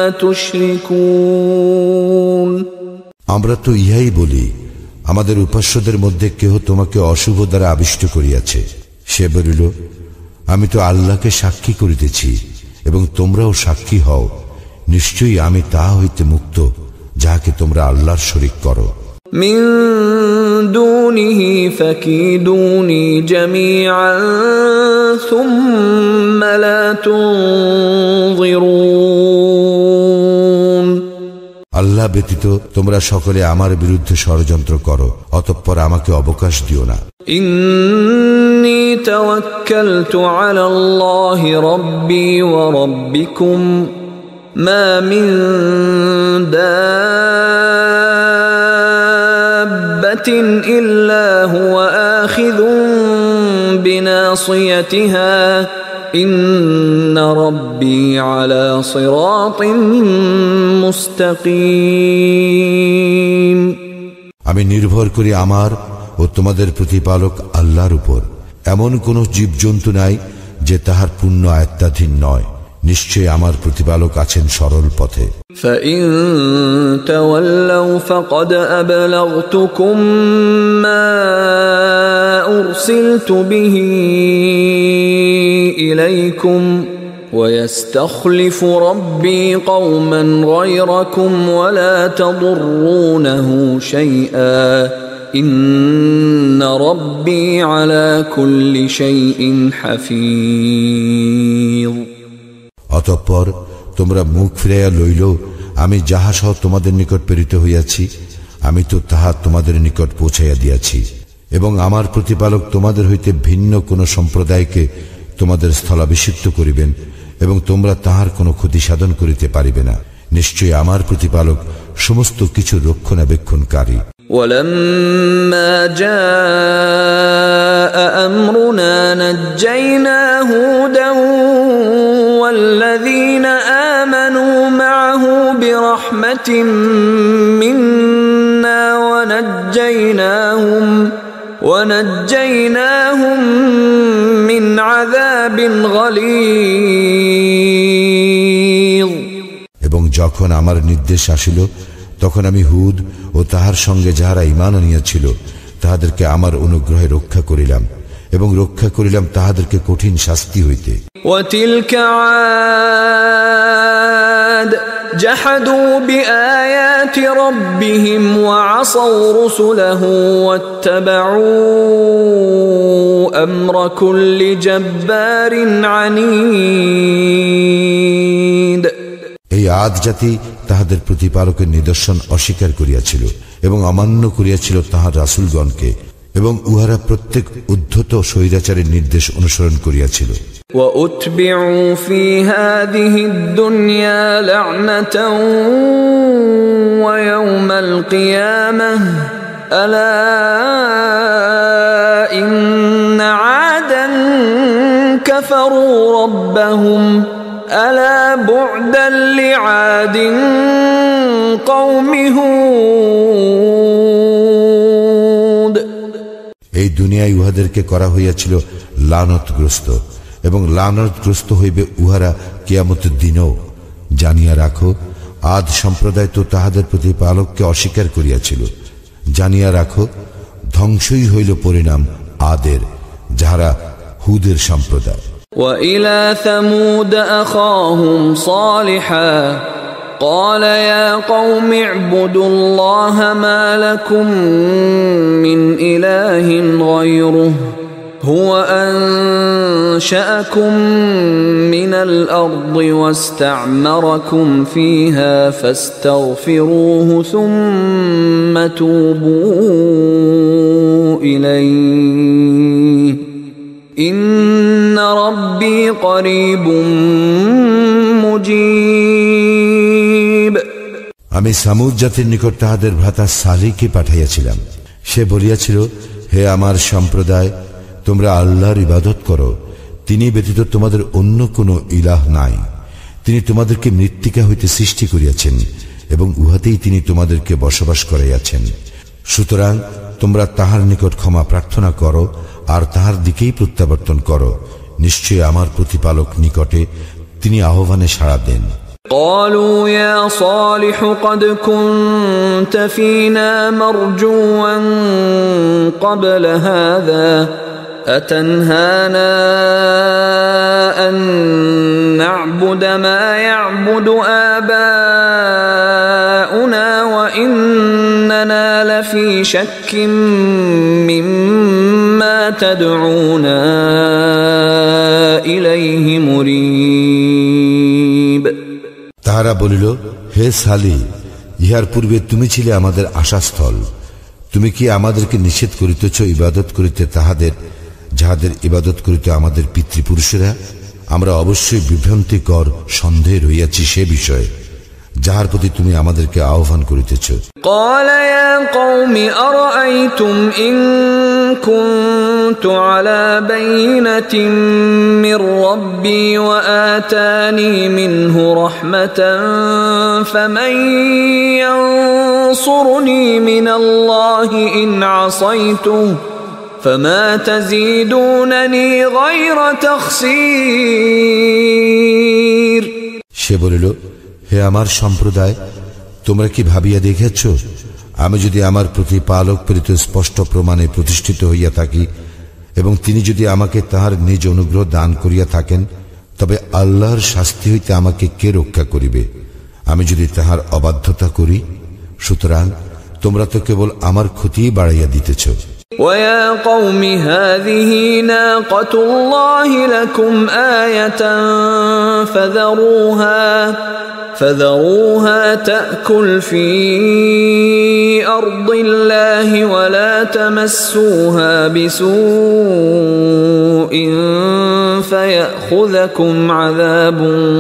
تشركون। আমরা তো ইহাই বলি, আমাদের উপাস্যদের মধ্যে কেহ তোমাকে অশুভ দ্বারা আবিষ্ট করিয়াছে। সে বলিল, আমি তো আল্লাহকে সাক্ষী করিতেছি এবং তোমরাও সাক্ষী হও, নিশ্চয়ই আমি তাহা হইতে মুক্ত যাহাকে তোমরা আল্লাহর শরীক করো। মিন দুনিহি ফাকিদুনি জামিআন সুম্মা লা তুনযিরুন। আল্লাহ ব্যতীত তোমরা সকলে আমার বিরুদ্ধে ষড়যন্ত্র করো, অতঃপর আমাকে অবকাশ দিও না। ইন্নী তাওয়াক্কালতু আলাল্লাহি রাব্বি ওয়া রাব্বিকুম মা মিন দাব্বাতিন ইল্লা হুয়া আখিযুন বিনাসিয়াতিহা ইন্না রাব্বি আলা সিরাতিন মুস্তাকিম। আমি নির্ভর করি আমার ও তোমাদের প্রতিপালক আল্লাহর উপর। এমন কোন জীবজন্তু নাই যে তাহার পূর্ণ আয়ত্তাধীন নয়। নিশ্চয় আমার প্রতিপালক আছেন সরল পথে। فَإِن تَوَلَّوْا فَقَدْ أَبْلَغْتُكُم مَّا أُرْسِلْتُ بِهِ إِلَيْكُمْ وَيَسْتَخْلِفُ رَبِّي قَوْمًا غَيْرَكُمْ وَلَا تَضُرُّونَهُ شَيْئًا إِنَّ رَبِّي عَلَى كُلِّ شَيْءٍ حَفِيظٌ। অতঃপর তোমরা মুখ ফিরাইয়া লইল, আমি যাহা সহ তোমাদের নিকট প্রেরিত হইয়াছি আমি তো তাহা তোমাদের নিকট পৌঁছাইয়া দিয়াছি, এবং আমার প্রতিপালক তোমাদের হইতে ভিন্ন কোন সম্প্রদায়কে তোমাদের স্থলাভিষিক্ত করিবেন এবং তোমরা তাহার কোনো ক্ষতি সাধন করিতে পারিবে না। নিশ্চয়ই আমার প্রতিপালক সমস্ত কিছু রক্ষণাবেক্ষণকারী। ولما جاء أمرنا نجينا هودا والذين آمنوا معه برحمة منا ونجيناهم من عذاب غليظ। এবং যখন আমার নির্দেশ আসিল তখন আমি হুদ ও তাহার সঙ্গে যাহারা ঈমান আনিয়াছিল তাহাদেরকে আমার অনুগ্রহে রক্ষা করিলাম এবং রক্ষা করিলাম তাহাদেরকে কঠিন শাস্তি হইতে। وتلك عاد جحدوا بآيات ربهم وعصوا رسله واتبعوا أمر كل جبار عنيد। এই আদ জাতি তাহাদের প্রতিপালকের নিদর্শন অস্বীকার করিয়াছিল এবং অমান্য করিয়াছিল তাহার রাসূলগণকে, এবং উহারা প্রত্যেক উদ্ধত স্বৈরাচারের নির্দেশ অনুসরণ করিয়াছিল। وَأُتْبِعُوا فِي هَذِهِ الدُّنْيَا لَعْنَةً وَيَوْمَ الْقِيَامَةِ أَلَا إِنَّ عَادًا كَفَرُوا رَبَّهُمْ أَلَا بُعْدًا لِعَادٍ قَوْمِ هُودٍ। এই দুনিয়ায় উহাদেরকে করা হইয়াছিল লানতগ্রস্ত, এবং লানতগ্রস্ত হইবে উহারা কিয়ামতের দিনও। জানিয়া রাখো, আদ সম্প্রদায় তো তাহাদের প্রতিপালককে অস্বীকার করিয়াছিল। জানিয়া রাখো, ধ্বংসই হইল পরিণাম আদের, যাহারা হুদের সম্প্রদায়। وَإِلَى ثَمُودَ أَخَاهُمْ صَالِحًا قَالَ يَا قَوْمِ اعْبُدُوا اللَّهَ مَا لَكُمْ مِنْ إِلَٰهٍ غَيْرُهُ هُوَ أَنشَأَكُم مِّنَ الْأَرْضِ وَاسْتَعْمَرَكُمْ فِيهَا فَاسْتَغْفِرُوهُ ثُمَّ تُوبُوا إِلَيْهِ إِنَّ رَبِّي قَرِيبٌ مُجِيبٌ। আমি সামুদ জাতির নিকট তাহাদের ভ্রাতা সালিহকে পাঠাইয়াছিলাম। সে বলিয়াছিল, হে আমার সম্প্রদায়, তোমরা আল্লাহর ইবাদত করো, তিনি ব্যতীত তোমাদের অন্য কোনো ইলাহ নাই। তিনি তোমাদেরকে মৃত্তিকা হইতে সৃষ্টি করিয়াছেন এবং উহাতেই তিনি তোমাদেরকে বসবাস করাইয়াছেন। সুতরাং তোমরা তাহার নিকট ক্ষমা প্রার্থনা করো আর তাহার দিকেই প্রত্যাবর্তন করো। নিশ্চয় আমার প্রতিপালক নিকটে, তিনি আহ্বানে সাড়া দেন। قالوا يا صالح قد كنت فينا مرجوا قبل هذا أتنهانا أن نعبد ما يعبد آباؤنا شك مما تدعونا إليه مريب তাহারা বলিল, হে সালি, ইহার পূর্বে তুমি ছিলে আমাদের আশাস্থল। তুমি কি আমাদেরকে নিষেধ করিতেছ ইবাদত করিতে যাহাদের ইবাদত করিতে আমাদের পিতৃপুরুষেরা? আমরা অবশ্যই বিভ্রান্তিকর সন্দেহে রইয়াছি সে বিষয়ে যাহার প্রতি তুমি আমাদেরকে আহ্বান করিতেছ। قال يا قوم أرأيتم إن كنت على بينة من ربي وآتاني منه رحمة فمن ينصرني من الله إن عصيته فما تزيدونني غير تخسير সে বলিল, হে আমার সম্প্রদায়, তোমরা কি ভাবিয়া দেখেছ, আমি যদি আমার প্রতিপালক প্রেরিত স্পষ্ট প্রমাণে প্রতিষ্ঠিত হইয়া থাকি এবং তিনি যদি আমাকে তাহার নিজ অনুগ্রহ দান করিয়া থাকেন, তবে আল্লাহর শাস্তি হইতে আমাকে কে রক্ষা করিবে আমি যদি তাহার অবাধ্যতা করি? সুতরাং তোমরা তো কেবল আমার ক্ষতিই বাড়াইয়া দিতেছ। وَيَا قَوْمِ هَذِهِ نَاقَةُ اللَّهِ لَكُمْ آيَةً فَذَرُوهَا تَأْكُلْ فِي أَرْضِ اللَّهِ وَلَا تَمَسُّوهَا بِسُوءٍ فَيَأْخُذَكُمْ عَذَابٌ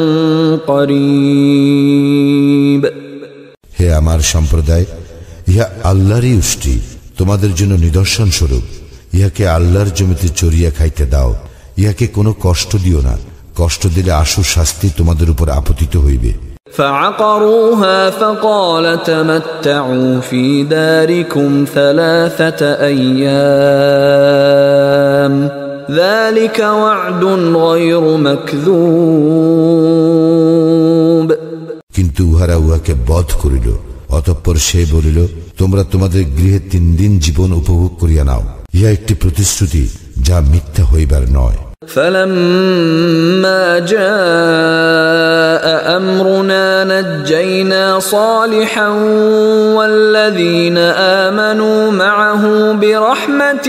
قَرِيبٌ হে আমার সম্প্রদায়, ইহা আল্লাহরই উষ্টি, তোমাদের জন্য নিদর্শন স্বরূপ। ইহাকে আল্লাহর জমিতে চরিয়া খাইতে দাও, ইহাকে কোনো কষ্ট দিও না, কষ্ট দিলে আশু শাস্তি তোমাদের উপর আপতিত হইবে। فعقروها فقال تمتعوا في داركم 3 أيام ذلك وعد غير مكذوب কিন্তু উহারা উহাকে বধ করিল। অতঃপর সে বলিল, তোমরা তোমাদের গৃহে 3 দিন জীবন উপভোগ করিয়া নাও, ইহা একটি প্রতিশ্রুতি যা মিথ্যা হইবার নয়। فلما جاء أمرنا نجينا صالحا والذين آمنوا معه برحمة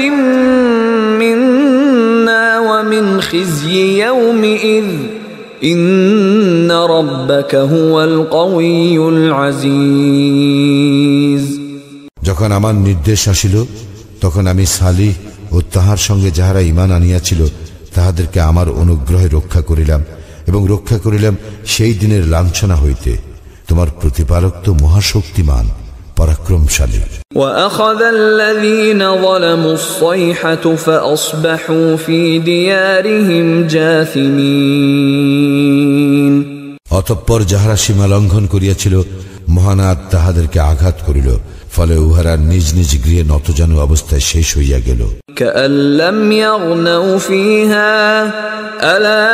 منا ومن خزي يومئذ إن ربك هو القوي العزيز যখন আমার নির্দেশ আসিল, তখন আমি সালিহ ও তাহার সঙ্গে যাহারা ঈমান আনিয়াছিল তাহাদেরকে আমার অনুগ্রহে রক্ষা করিলাম এবং রক্ষা করিলাম সেই দিনের লাঞ্ছনা হইতে। তোমার প্রতিপালক তো মহাশক্তিমান, পরাক্রমশালী। وأخذ الذين ظلموا الصيحة فأصبحوا في ديارهم جاثمين অতঃপর যাহারা সীমা লঙ্ঘন করিয়াছিল, মহানাদ তাহাদেরকে আঘাত করিল, ফলে উহারা নিজ নিজ গৃহে নতজানু অবস্থায় শেষ হইয়া গেল। كأن لم يغنوا فيها ألا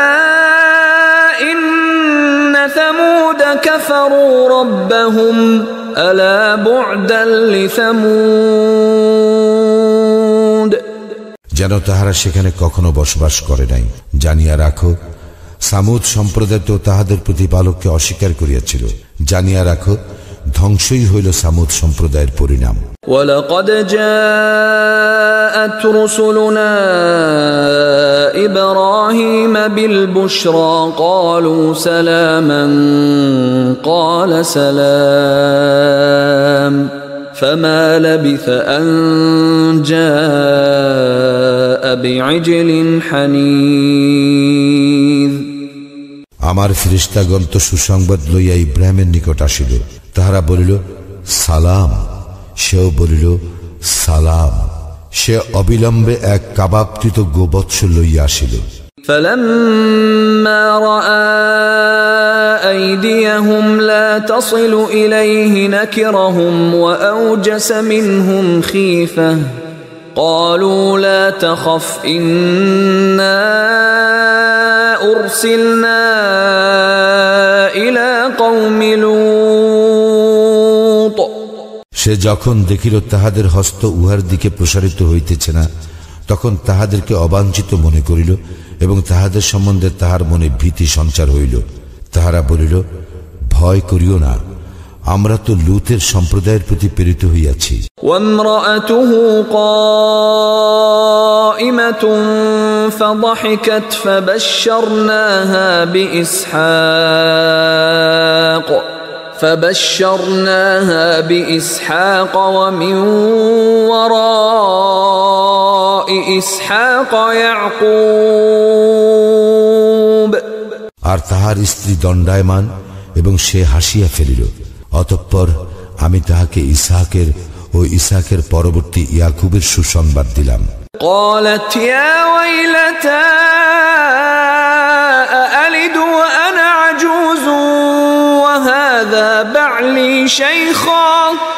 إن ثمود كفروا ربهم ألا بعدا لثمود যেন তাহারা সেখানে কখনো বসবাস করে নাই। জানিয়া রাখো, সামুদ সম্প্রদায় তো তাহাদের প্রতিপালককে অস্বীকার করিয়াছিল। জানিয়া রাখো, ধ্বংসই হইল সামুদ সম্প্রদায়ের পরিণাম। وَلَقَدْ جَاءَتْ رُسُلُنَا إِبْرَاهِيمَ بِالْبُشْرَى قَالُوا سَلَامًا قَالَ سَلَامٌ فَمَا لَبِثَ أَنْ جَاءَ بِعِجْلٍ حَنِيذٍ আমার ফেরেশতাগণ তো সুসংবাদ লইয়া ইব্রাহিমের নিকট আসিল। তাহারা বলিল, সালাম। সেও বলিল, সালাম। সে অবিলম্বে এক কাবাবকৃত গোবৎস লইয়া আসিল। فَلَمَّا رَأَى أَيْدِيَهُمْ لَا تَصِلُ إِلَيْهِ نَكِرَهُمْ وَأَوْجَسَ مِنْهُمْ خِيفَةً قَالُوا لَا تَخَفْ إِنَّا أُرْسِلْنَا إِلَى قَوْمِ لُوطٍ সে যখন দেখিল তাহাদের হস্ত উহার দিকে প্রসারিত হইতেছে না, তখন তাহাদেরকে অবাঞ্ছিত মনে করিল এবং তাহাদের সম্বন্ধে তাহার মনে ভীতি সঞ্চার হইল। তাহারা বলিল, ভয় করিও না, আমরা তো লূতের সম্প্রদায়ের প্রতি প্রেরিত হইয়াছি। وامرأته قائمة فضحكت فبشرناها بإسحاق ومن وراء إسحاق يعقوب। আর তাহার স্ত্রী দণ্ডায়মান এবং সে হাসিয়া ফেলিল। অতঃপর আমি তাহাকে ইসহাকের ও ইসহাকের পরবর্তী ইয়াকুবের সুসংবাদ দিলাম। قالت يا ويلتى أألد وأنا عجوز وهذا بعلي شيخا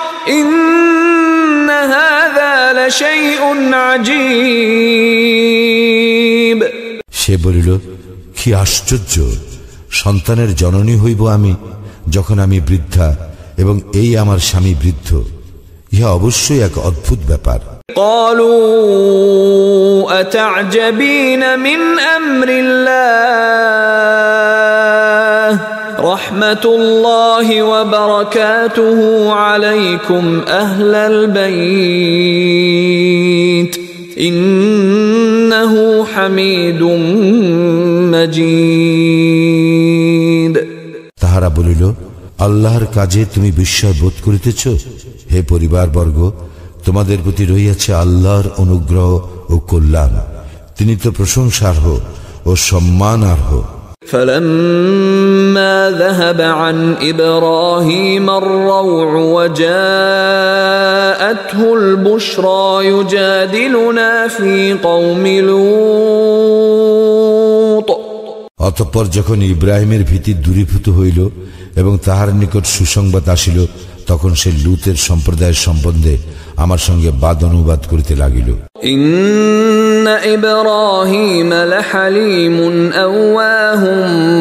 إن هذا لشيء عجيب। সে বলিল, কি আশ্চর্য, সন্তানের জননী হইব আমি যখন আমি বৃদ্ধা এবং এই আমার স্বামী বৃদ্ধ। ইহা অবশ্যই এক অদ্ভুত ব্যাপার। قالوا أتعجبين من أمر الله رحمة الله وبركاته عليكم أهل البيت إنه حميد مجيد। তাহারা বলিল, আল্লাহর কাজে তুমি বিস্ময় বোধ করিতেছ? হে পরিবারবর্গ, তোমাদের প্রতি রহিয়াছে আল্লাহর অনুগ্রহ ও কল্যাণ। তিনি তো প্রশংসার্হ ও সম্মানার্হ। فلما ذهب عن إبراهيم الروع وجاءته البشرى يجادلنا في قوم لوط। অতঃপর যখন ইব্রাহিমের ভীতি দূরীভূত হইল এবং তাহার নিকট সুসংবাদ আসিল, তখন সে লূতের সম্প্রদায়ের সম্বন্ধে আমার সঙ্গে বাদ অনুবাদ করিতে লাগিল। ইন্না ইব্রাহিম লাহালিমুন আওয়াহুম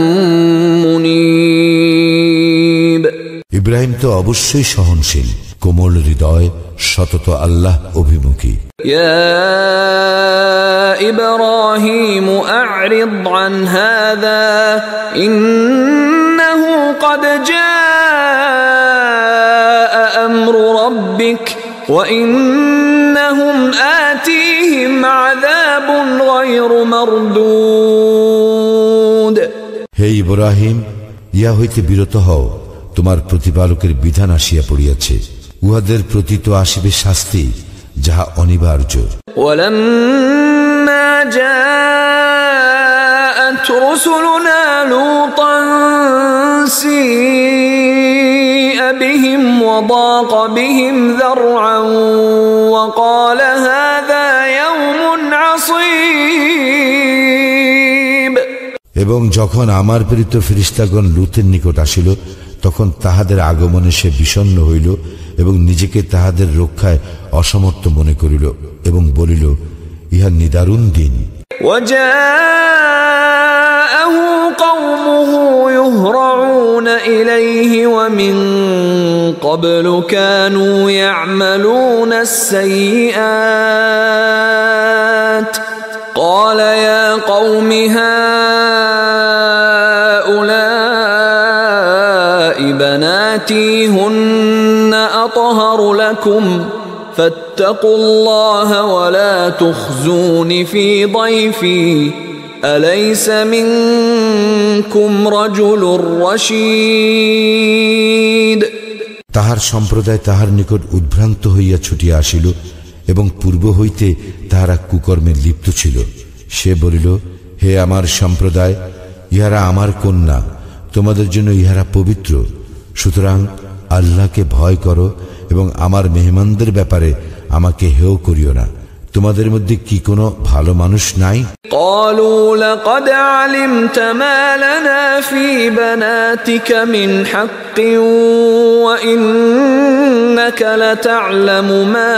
মুনীব। ইব্রাহিম তো অবশ্যই সহনশীল, কোমল হৃদয়, সতত আল্লাহ অভিমুখী। ইয়া ইব্রাহিম আ'রিদ আন হাযা ইন্নাহু ক্বাদ জাআ আমরু রাব্বিক ওয়া ইন্নাহুম আতীহিম আযাবুন গায়রু মারদুদ। হে ইব্রাহিম, ইহা হইতে বিরত হও, তোমার প্রতিপালকের বিধান আসিয়া পড়িয়াছে, উহাদের প্রতি তো আসিবে শাস্তি যাহা অনিবার্য। ওয়ালাম্মা জাআত রুসুলুনা লূতান সিআ বিহিম ওয়া দাqa বিহিম যারআন ওয়া ক্বালা হাযা ইয়াওমুন আসীব। এবং যখন আমার প্রেরিত ফেরেশতাগণ লূতের নিকট আসিল, তখন তাহাদের আগমনে সে বিষণ্ণ হইল এবং নিজেকে তাহাদের রক্ষায় অসমর্থ মনে করিল এবং বলিল, ইহা নিদারুণ দিন। وجاءه قومه يهرعون إليه ومن قبل كانوا يعملون السيئات قال يا قوم هؤلاء بناتي هن أطهر لكم فاتقوا الله ولا تخزون في ضيفي أليس منكم رجل رشيد। তাহার সম্প্রদায় তাহার নিকট উদ্ভ্রান্ত হইয়া ছুটিয়া আসিল এবং পূর্ব হইতে তাহারা কুকর্মে লিপ্ত ছিল। সে বলিল, হে আমার সম্প্রদায়, ইহারা আমার কন্যা, তোমাদের জন্য ইহারা পবিত্র, সুতরাং আল্লাহকে ভয় করো এবং আমার মেহমানদের ব্যাপারে আমাকে হেয় করিও না। তোমাদের মধ্যে কি কোনো ভালো মানুষ নাই? قالوا لقد علمت ما لنا في بناتك من حق وإنك لتعلم ما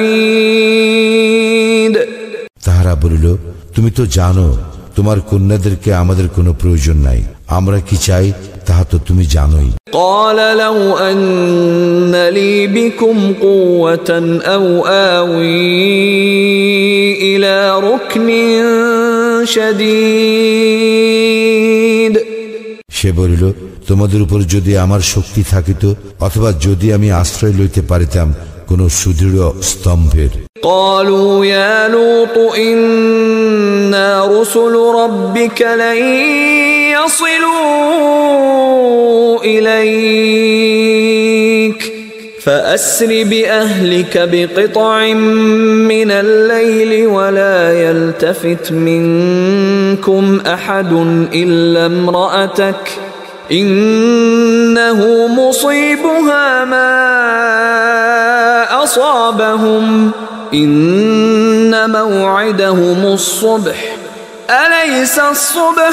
نريد। তাহারা বলিল, তুমি তো জানো তোমার কন্যাদেরকে আমাদের কোনো প্রয়োজন নাই, আমরা কি চাই তাহা তো তুমি জানোই। قال لو أن لي بكم قوة أو آوي إلى ركن شديد। সে বলিল, তোমাদের উপর যদি আমার শক্তি থাকিত, অথবা যদি আমি আশ্রয় লইতে পারিতাম কোন সুদৃঢ় স্তম্ভের। قالوا يا لوط إنا رسل ربك لن يصلوا إليك فأسر بأهلك بقطع من الليل ولا يلتفت منكم أحد إلا امرأتك إنه مصيبها ما أصابهم إن موعدهم الصبح أليس الصبح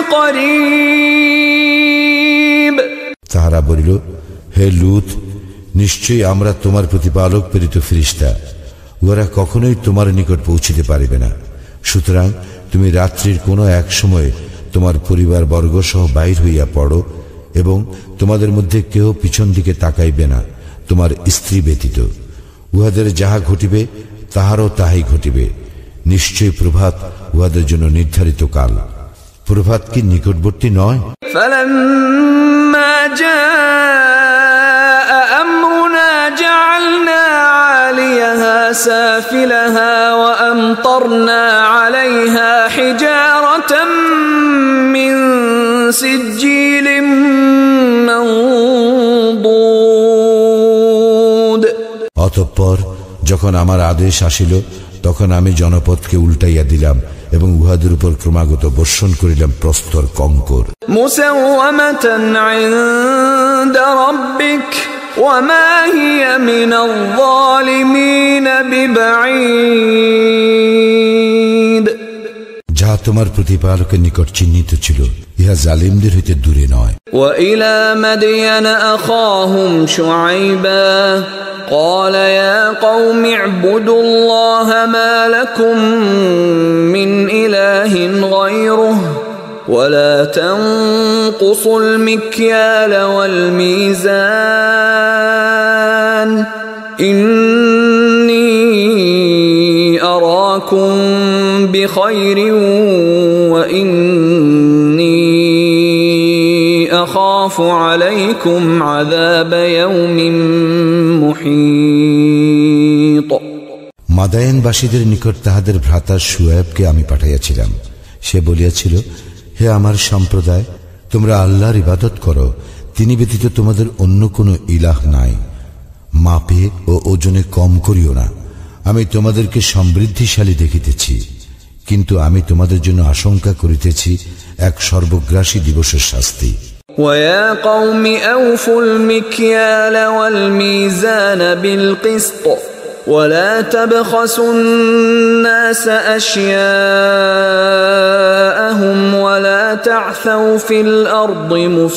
بقريب তাহারা বলিল, হে লূত, নিশ্চয়ই আমরা তোমার প্রতিপালক প্রেরিত ফেরেশতা, ওরা কখনোই তোমার নিকট পৌঁছিতে পারিবে না। সুতরাং তুমি রাত্রির কোনো এক সময়ে তোমার পরিবার বর্গ সহ বাইর হইয়া পড়ো, এবং তোমাদের মধ্যে কেহ পিছন দিকে তাকাইবে না, তোমার স্ত্রী ব্যতীত। উহাদের যাহা ঘটিবে তাহারও তাহাই ঘটিবে। নিশ্চয়ই প্রভাত উহাদের জন্য নির্ধারিত কাল। প্রভাত কি নিকটবর্তী নয়? فلما جاء أمرنا جعلنا عاليها سافلها وأمطرنا عليها حجارة من سجيل منضود অতঃপর যখন আমার আদেশ আসিল, তখন আমি জনপদকে উল্টাইয়া দিলাম এবং উহাদের উপর ক্রমাগত বর্ষণ করিলাম প্রস্তর কঙ্কর। মুসাওয়ামাতান ইনদা রাব্বিক ওয়া মা হিয়া মিনাল যালিমিন বিবাঈদ, যাহা তোমার প্রতিপালকের নিকট চিহ্নিত ছিল, ইহা জালিমদের হইতে দূরে নয়। ওয়া ইলা মাদয়ান আখাহুম শুআইবা قال يا قوم اعبدوا الله ما لكم من إله غيره ولا تنقصوا المكيال والميزان إني أراكم بخير وإني أخاف عليكم عذاب يوم محيط। মাদায়েনবাসীদের নিকট তাহাদের ভ্রাতা শুআয়বকে আমি পাঠাইয়াছিলাম। সে বলিয়াছিল, হে আমার সম্প্রদায়, তোমরা আল্লাহর ইবাদত করো, তিনি ব্যতীত তোমাদের অন্য কোনো ইলাহ নাই। মাপে ও ওজনে কম করিও না। আমি তোমাদেরকে সমৃদ্ধিশালী দেখিতেছি, কিন্তু আমি তোমাদের জন্য আশঙ্কা করিতেছি এক সর্বগ্রাসী দিবসের শাস্তি। وَيَا قَوْمِ أَوْفُوا الْمِكْيَالَ وَالْمِيزَانَ بِالْقِسْطِ وَلَا تَبْخَسُوا النَّاسَ أَشْيَاءَهُمْ وَلَا تَعْثَوْا فِي الْأَرْضِ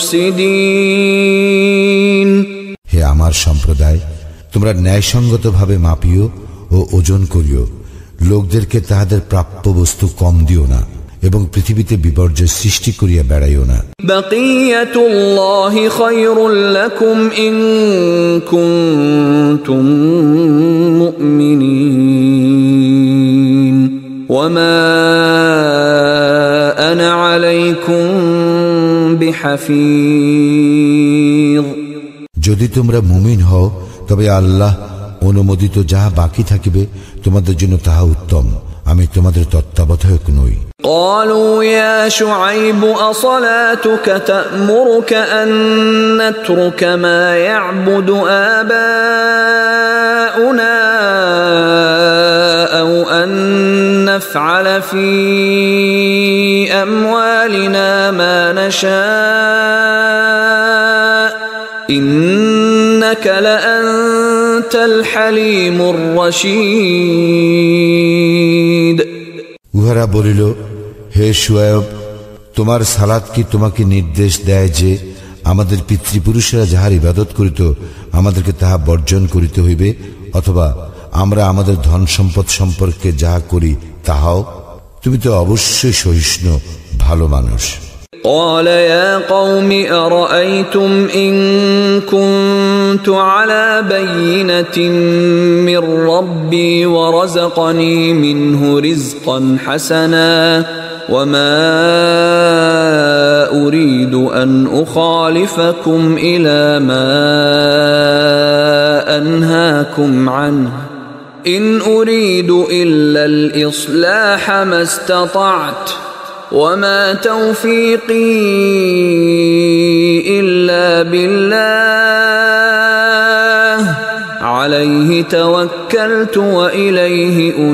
مُفْسِدِينَ। হে আমার সম্প্রদায়, তোমরা ন্যায়সঙ্গতভাবে মাপিও ও ওজন করিও, লোকদেরকে তাহাদের প্রাপ্য বস্তু কম দিও না এবং পৃথিবীতে বিপর্যয় সৃষ্টি করিয়া বেড়াইও না। বাকিয়াতুল্লাহি খায়রুল লাকুম ইন কুনতুম মুমিনিন ওয়া মা আনা আলাইকুম বিহাফিজ। যদি তোমরা মুমিন হও, তবে আল্লাহ অনুমোদিত যাহা বাকি থাকিবে তোমাদের জন্য তাহা উত্তম, আমি তোমাদের তত্ত্বাবধায়ক নই। قالوا يا شعيب أصلاتك تأمرك أن نترك ما يعبد آباؤنا أو أن نفعل في أموالنا ما نشاء إنك لأنت الحليم الرشيد। উহারা বলিল, হে শুআয়ব, তোমার সালাত কি তোমাকে নির্দেশ দেয় যে আমাদের পিতৃপুরুষেরা যাহার ইবাদত করিত আমাদেরকে তাহা বর্জন করিতে হইবে, অথবা আমরা আমাদের ধন সম্পদ সম্পর্কে যাহা করি তাহাও? তুমি তো অবশ্যই সহিষ্ণু, ভালো মানুষ। قال يا قوم أرأيتم إن كنت على بينة من ربي ورزقني منه رزقا حسنا وما أريد أن أخالفكم إلى ما أنهاكم عنه إن أريد إلا الإصلاح ما استطعت وما توفيقي إلا بالله عليه توكلت وإليه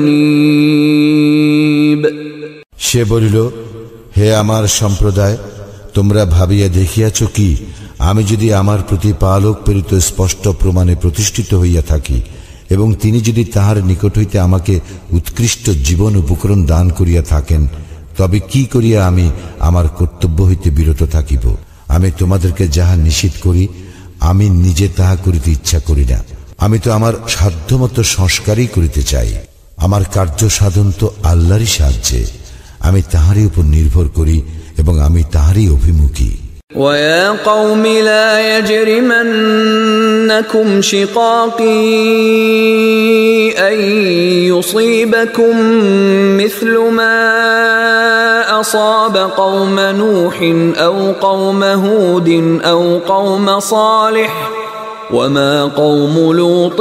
أنيب সে বলিল, হে আমার সম্প্রদায়, তোমরা ভাবিয়া দেখিয়াছ কি, আমি যদি আমার প্রতিপালক প্রেরিত স্পষ্ট প্রমাণে প্রতিষ্ঠিত হইয়া থাকি এবং তিনি যদি তাহার নিকট হইতে আমাকে উৎকৃষ্ট জীবন উপকরণ দান করিয়া থাকেন, তবে কি করিয়া আমি আমার কর্তব্য হইতে বিরত থাকিব? আমি তোমাদেরকে যাহা নিষেধ করি আমি নিজে তাহা করিতে ইচ্ছা করি না। আমি তো আমার সাধ্যমতো সংস্কারই করিতে চাই। আমার কার্য সাধন তো আল্লাহরই সাহায্যে। আমি তাহারই উপর নির্ভর করি এবং আমি তাহারই অভিমুখী। وَيَا قَوْمِ لَا يَجْرِمَنَّكُمْ شِقَاقِي أَن يُصِيبَكُم مِّثْلُ مَا أَصَابَ قَوْمَ نُوحٍ أَوْ قَوْمَ هُودٍ أَوْ قَوْمَ صَالِحٍ وَمَا قَوْمُ لُوطٍ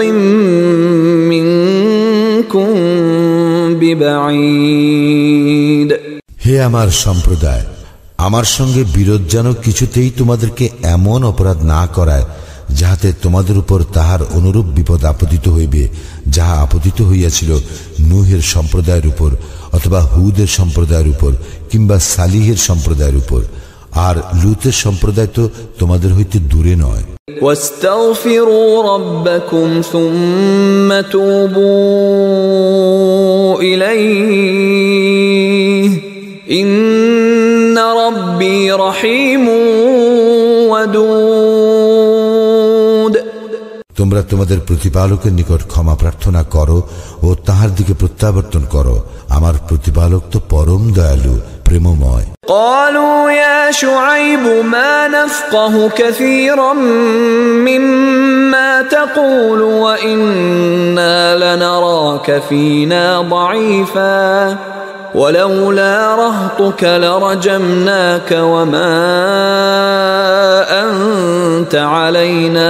مِّنكُم بِبَعِيدٍ। হে আমার সম্প্রদায়, আমার সঙ্গে বিরোধ যেন কিছুতেই তোমাদেরকে এমন অপরাধ না করায় যাহাতে তোমাদের উপর তাহার অনুরূপ বিপদ আপতিত হইবে যাহা আপতিত হইয়াছিল নূহের সম্প্রদায়ের উপর অথবা হুদের সম্প্রদায়ের উপর কিংবা সালিহের সম্প্রদায়ের উপর। আর লূতের সম্প্রদায় তো তোমাদের হইতে দূরে নয়। واستغفروا ربكم ثم توبوا إليه إن ربي رحيم ودود। তোমরা তোমাদের প্রতিপালকের নিকট ক্ষমা প্রার্থনা করো ও তাহার দিকে প্রত্যাবর্তন করো। আমার প্রতিপালক তো পরম দয়ালু, প্রেমময়। قالوا يا شعيب ما نفقه كثيرا مما تقول وإنا لنراك فينا ضعيفا ولولا رهطك لرجمناك وما أنت علينا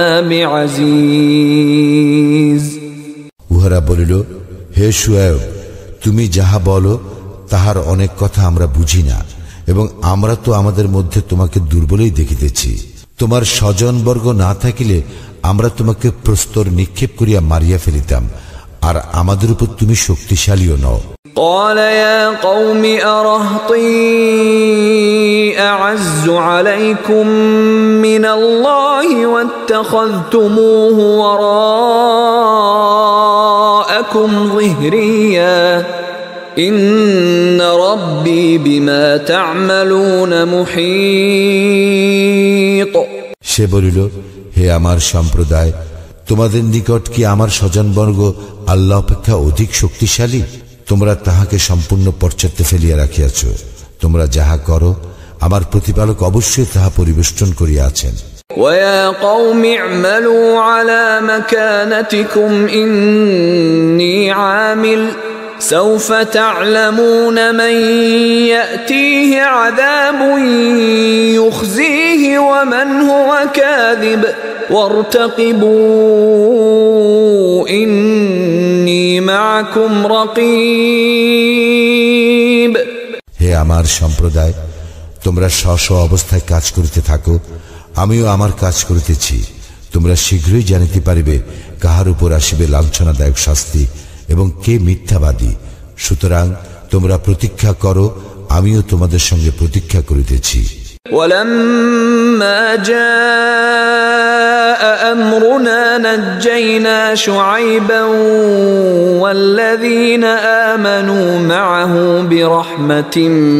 بعزيز। উহারা বলিল, হে শুআয়ব, তুমি যাহা বলো তাহার অনেক কথা আমরা বুঝি না এবং আমরা তো আমাদের মধ্যে তোমাকে দুর্বলই দেখিতেছি। তোমার স্বজনবর্গ না থাকিলে আমরা তোমাকে প্রস্তর নিক্ষেপ করিয়া মারিয়া ফেলিতাম, আর আমাদের উপর তুমি শক্তিশালীও নও। قال يا قوم أرهطي أعز عليكم من الله واتخذتموه وراءكم ظهريا إن ربي بما تعملون محيط। সে বলিল, হে আমার সম্প্রদায়, তোমাদের নিকট কি আমার স্বজনবর্গ আল্লাহ অপেক্ষা অধিক শক্তিশালী? তোমরা তাহাকে সম্পূর্ণ পশ্চাতে ফেলিয়া রাখিয়াছ। তোমরা যাহা করো আমার প্রতিপালক অবশ্যই তাহা পরিবেষ্টন করিয়া আছেন। وَيَا قَوْمِ اعْمَلُوا عَلَى مَكَانَتِكُمْ إِنِّي عَامِلٌ سَوْفَ تَعْلَمُونَ مَنْ يَأْتِيهِ عَذَابٌ يُخْزِيهِ وَمَنْ هُوَ كَاذِبٌ وَارْتَقِبُوا إِنِّي مَعَكُمْ رَقِيبٌ। হে আমার সম্প্রদায়, তোমরা স্ব অবস্থায় কাজ করিতে থাকো, আমিও আমার কাজ করিতেছি। তোমরা শীঘ্রই জানিতে পারিবে কাহার উপর আসিবে লাঞ্ছনাদায়ক শাস্তি এবং কে মিথ্যাবাদী। সুতরাং তোমরা প্রতীক্ষা করো, আমিও তোমাদের সঙ্গে প্রতীক্ষা করিতেছি। ولما جاء أمرنا نجينا شعيبا والذين آمنوا معه برحمة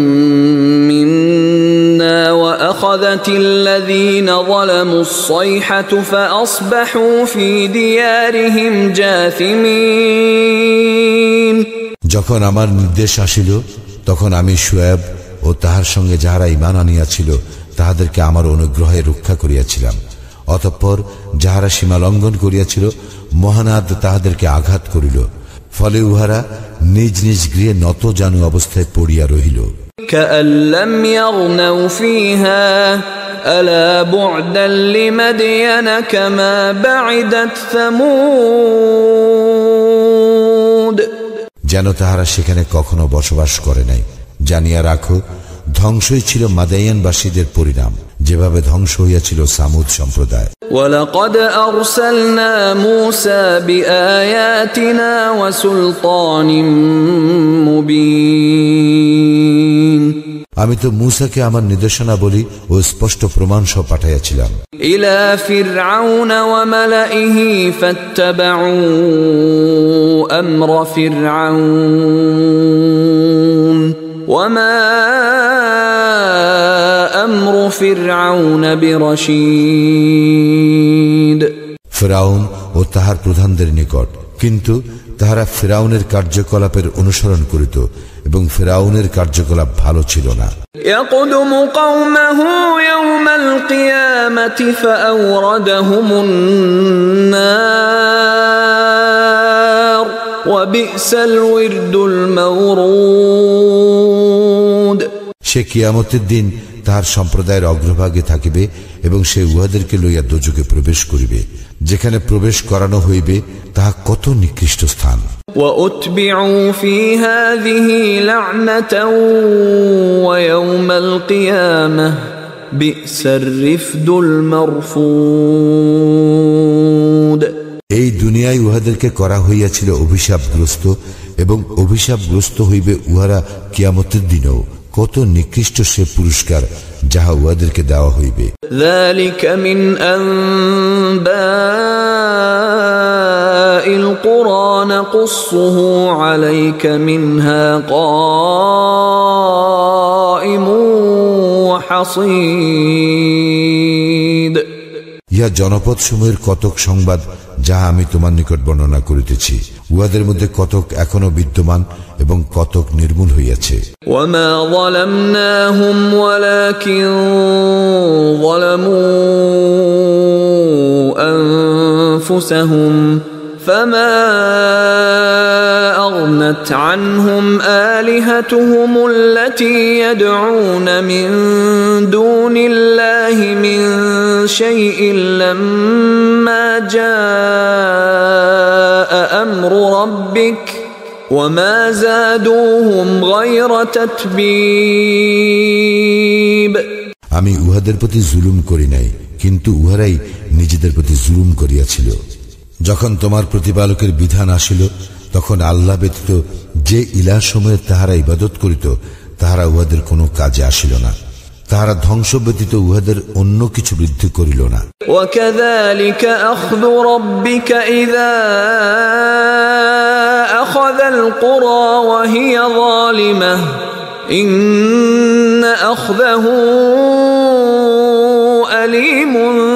منا وأخذت الذين ظلموا الصيحة فأصبحوا في ديارهم جاثمين। যখন আমার নির্দেশ আসিল তখন আমি শুআয়ব ও তাহার সঙ্গে যাহারা ঈমান আনিয়াছিল তাহাদেরকে আমার অনুগ্রহে রক্ষা করিয়াছিলাম। অতঃপর যাহারা সীমা লঙ্ঘন করিয়াছিল মহানাদ তাহাদেরকে আঘাত করিল, ফলে উহারা নিজ নিজ গৃহে নত জানু অবস্থায় পড়িয়া রহিল। كأن لم يغنوا فيها ألا بعدا لمدين كما بعدت ثمود যেন তাহারা সেখানে কখনো বসবাস করে নাই। জানিয়া রাখো, ধ্বংসই ছিল মাদায়ানবাসীদের পরিণাম, যেভাবে ধ্বংস হইয়াছিল সামুদ সম্প্রদায়। وَلَقَدْ أَرْسَلْنَا مُوسَى بِآيَاتِنَا وَسُلْطَانٍ مُبِينٍ আমি তো মূসাকে আমার নির্দেশনা বলি ও স্পষ্ট প্রমাণ সহ পাঠাইয়াছিলাম। إِلَى فِرْعَوْنَ وَمَلَئِهِ فَاتَّبَعُوا أَمْرَ فِرْعَوْنَ وَمَا أَمْرُ فِرْعَوْنَ بِرَشِيدٍ ফিরআউন ও তাহার প্রধানদের নিকট, কিন্তু তাহারা ফিরআউনের কার্যকলাপের অনুসরণ করিত এবং ফিরআউনের কার্যকলাপ ভালো ছিল না। يقدم قومه يوم القيامة فأوردهم النار وبئس الورد المورود সে কিয়ামতের দিন তাহার সম্প্রদায়ের অগ্রভাগে থাকিবে এবং সে উহাদেরকে লইয়া দোজকে প্রবেশ করিবে, যেখানে প্রবেশ করানো হইবে তাহা কত নিকৃষ্ট স্থান। وَأُتْبِعُوا فِي هَذِهِ لَعْنَةً وَيَوْمَ الْقِيَامَةِ بِئْسَ الرِّفْدُ الْمَرْفُودُ এই দুনিয়ায় উহাদেরকে করা হইয়াছিল অভিশাপগ্রস্ত, এবং অভিশাপগ্রস্ত হইবে উহারা কিয়ামতের দিনেও। কত নিকৃষ্ট সে পুরস্কার যাহা উহাদেরকে দেওয়া হইবে। ذَلِكَ مِنْ أَنْبَاءِ الْقُرَى نَقُصُّهُ عَلَيْكَ مِنْهَا قَائِمٌ وَحَصِيدٌ ইহা জনপদ সমূহের কতক সংবাদ যাহা আমি তোমার নিকট বর্ণনা করিতেছি, উহাদের মধ্যে কতক এখনো বিদ্যমান এবং কতক নির্মূল হইয়াছে। وَمَا ظَلَمْنَاهُمْ وَلَكِنْ ظَلَمُوا أَنفُسَهُمْ فَمَا أَغْنَتْ عَنْهُمْ آلِهَتُهُمُ الَّتِي يَدْعُونَ مِن دُونِ اللَّهِ مِن شَيْءٍ لَّمَّا جَاءَ أَمْرُ رَبِّكَ وَمَا زَادُوهُمْ غَيْرَ تَتْبِيبٍ আমি উহাদের প্রতি জুলুম করি নাই, কিন্তু উহারাই নিজেদের প্রতি জুলুম করিয়াছিল। যখন তোমার প্রতিপালকের বিধান আসিল, তখন আল্লাহ ব্যতীত যে ইলাহ সমূহের তাহারা ইবাদত করিত, তাহারা উহাদের কোনো কাজে আসিল না। তাহারা ধ্বংস ব্যতীত উহাদের অন্য কিছু বৃদ্ধি করিল না। وَكَذَلِكَ أَخْذُ رَبِّكَ إِذَا أَخَذَ الْقُرَى وَهِيَ ظَالِمَةٌ إِنَّ أَخْذَهُ أَلِيمٌ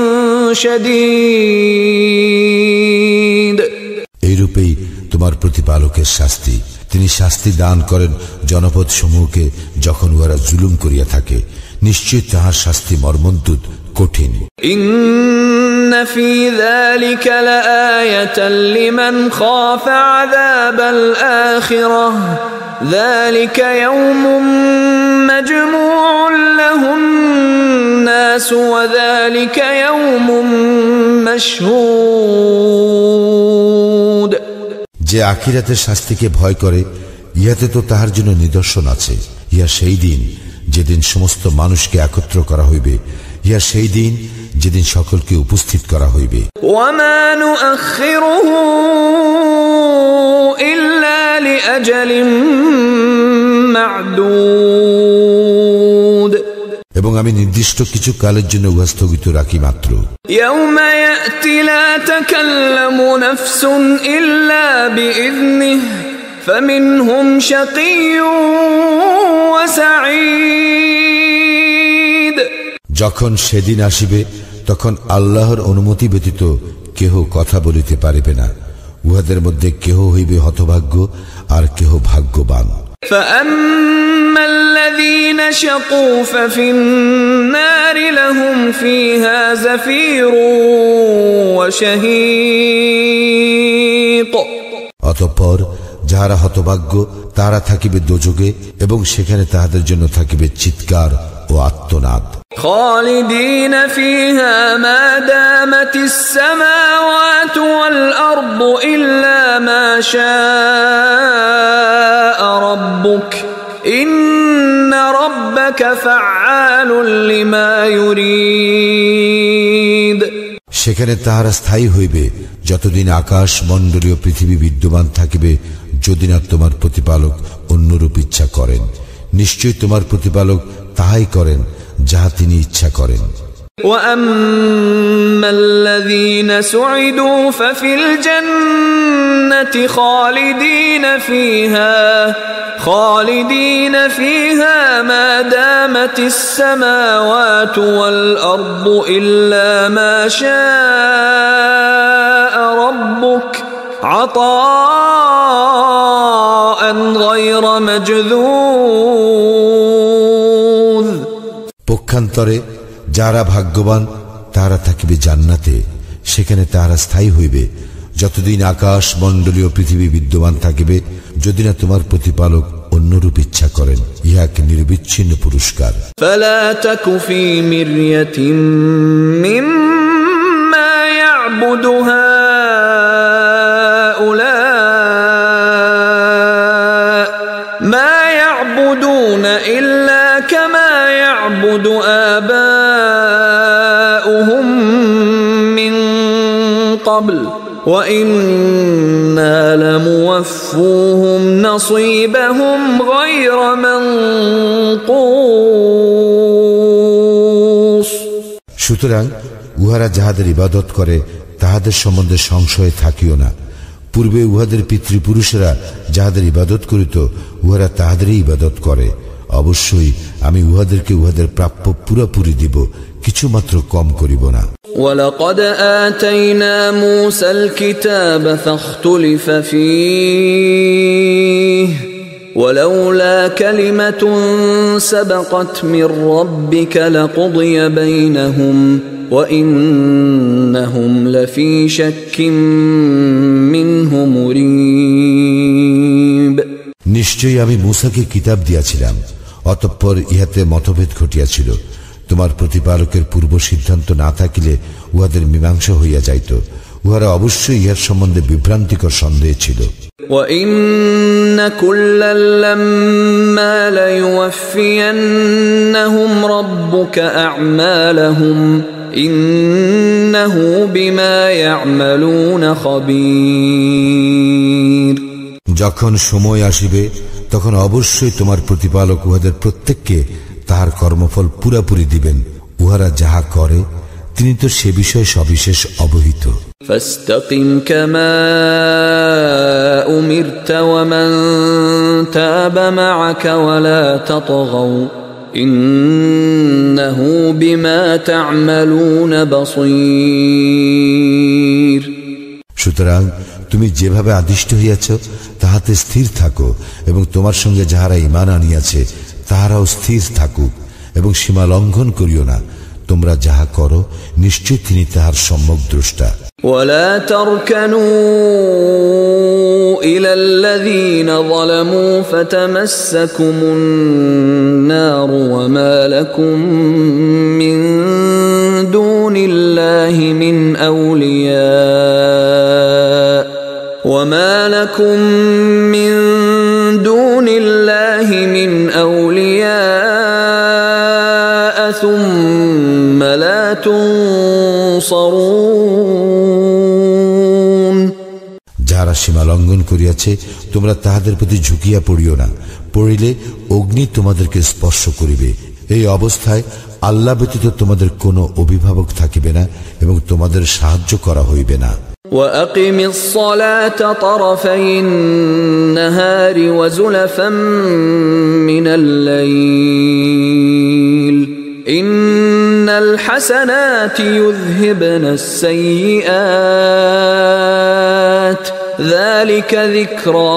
شَدِيدٌ এইরূপেই তোমার প্রতিপালকের শাস্তি, তিনি শাস্তি দান করেন জনপদ সমূহকে যখন উহারা জুলুম করিয়া থাকে। নিশ্চয় তাহার শাস্তি মর্মন্তুদ, কঠিন। إن في ذلك لآية لمن خاف عذاب الآخرة ذلك يوم مجموع له الناس وذلك يوم مشهود যে আখিরাতের শাস্তিকে ভয় করে, ইহাতে তো তাহার জন্য নিদর্শন আছে। ইহা সেই দিন যেদিন সমস্ত মানুষকে একত্র করা হইবে, ইহা সেই দিন যেদিন সকলকে উপস্থিত করা হইবে। وما نؤخره إلا لأجل معدود এবং আমি নির্দিষ্ট কিছু কালের জন্য উহা স্থগিত রাখি মাত্র। يوم يأتي لا تكلم نفس إلا بإذنه فمنهم شقي وسعيد যখন সেদিন আসিবে, তখন আল্লাহর অনুমতি ব্যতীত কেহ কথা বলিতে পারিবে না। উহাদের মধ্যে কেহ হইবে হতভাগ্য, আর কেহ ভাগ্যবান। فأما الذين شقوا ففي النار لهم فيها زفير وشهيق অতঃপর যাহারা হতভাগ্য, তারা থাকিবে দোজকে, এবং সেখানে তাহাদের জন্য থাকিবে চিৎকার ও আর্তনাদ। خالدين فيها ما دامت السماوات والأرض إلا ما شاء ربك إن ربك فعال لما يريد সেখানে তাহারা স্থায়ী হইবে যতদিন আকাশ মণ্ডলীয় পৃথিবী বিদ্যমান থাকিবে, যদি না তোমার প্রতিপালক অন্যরূপ ইচ্ছা করেন। নিশ্চয়ই তোমার প্রতিপালক তাহাই করেন যাহা তিনি ইচ্ছা করেন। وَأَمَّا الَّذِينَ سُعِدُوا فَفِي الْجَنَّةِ خَالِدِينَ فِيهَا مَا دَامَتِ السَّمَاوَاتُ وَالْأَرْضُ إِلَّا مَا شَاءَ رَبُّكَ عَطَاءً غَيْرَ مَجْذُوذٍ। পক্ষান্তরে যারা ভাগ্যবান তারা থাকিবে জান্নাতে, সেখানে তারা স্থায়ী হইবে যতদিন আকাশ মণ্ডলীয় পৃথিবী বিদ্যমান থাকিবে, যদি না তোমার প্রতিপালক অন্যরূপ ইচ্ছা করেন। ইহা এক নিরবিচ্ছিন্ন পুরস্কার। فلا تك في مرية مما يعبد هؤلاء ما يعبدون إلا كما يعبد آباؤهم من قبل وَإِنَّا لَمُوَفُّوهُمْ نَصِيبَهُمْ غَيْرَ مَنْقُوصٍ। সুতরাং উহারা যাহাদের ইবাদত করে তাহাদের সম্বন্ধে সংশয়ে থাকিও না। পূর্বে উহাদের পিতৃপুরুষেরা যাহাদের ইবাদত করিত, উহারা তাহাদেরই ইবাদত করে। অবশ্যই আমি উহাদেরকে উহাদের প্রাপ্য পুরাপুরি দিব, কিছুমাত্র কম করিব না। وَلَقَدْ آتَيْنَا مُوسَى الْكِتَابَ فَاخْتُلِفَ فِيهِ وَلَوْلَا كَلِمَةٌ سَبَقَتْ مِنْ رَبِّكَ لَقُضِيَ بَيْنَهُمْ وَإِنَّهُمْ لَفِي شَكٍّ مِّنْهُ مُرِيبٍ। নিশ্চয়ই আমি মূসাকে কিতাব দিয়াছিলাম, অতঃপর ইহাতে মতভেদ ঘটিয়াছিল। তোমার প্রতিপালকের পূর্ব সিদ্ধান্ত না থাকিলে উহাদের মীমাংসা হইয়া যাইত। উহারা অবশ্যই ইহার সম্বন্ধে বিভ্রান্তিকর সন্দেহ ছিল। وَإِنَّ كُلًّا لَّمَّا لَيُوَفِّيَنَّهُمْ رَبُّكَ أَعْمَالَهُمْ إِنَّهُ بِمَا يَعْمَلُونَ خَبِيرٌ। যখন সময় আসিবে তখন অবশ্যই তোমার প্রতিপালক উহাদের প্রত্যেককে তাহার কর্মফল পুরাপুরি দিবেন। উহারা যাহা করে তিনি তো সে বিষয়ে সবিশেষ অবহিত। فاستقم كما أمرت ومن تاب معك ولا تطغوا إنه بما تعملون بصير। সুতরাং তুমি যেভাবে আদিষ্ট হইয়াছ তাহাতে স্থির থাকো, এবং তোমার সঙ্গে যাহারা ঈমান আনিয়াছে তাহারাও স্থির থাকুক, এবং সীমা লঙ্ঘন করিও না। তোমরা যাহা করো নিশ্চয় তিনি তাহার সম্যক দ্রষ্টা। ولا تركنوا إلى الذين ظلموا فتمسكم النار وما لكم من دون الله من أولياء ثم لا تنصرون। যারা সীমা লঙ্ঘন করিয়াছে তোমরা তাহাদের প্রতি ঝুঁকিয়া পড়িও না, পড়িলে অগ্নি তোমাদেরকে স্পর্শ করিবে। এই অবস্থায় আল্লাহ ব্যতীত তোমাদের কোনো অভিভাবক থাকিবে না এবং তোমাদের সাহায্য করা হইবে না। وَأَقِمِ الصَّلَاةَ طَرَفَيِ النَّهَارِ وَزُلَفًا مِّنَ اللَّيْلِ إِنَّ الْحَسَنَاتِ يُذْهِبْنَ السَّيِّئَاتِ ذَلِكَ ذِكْرَى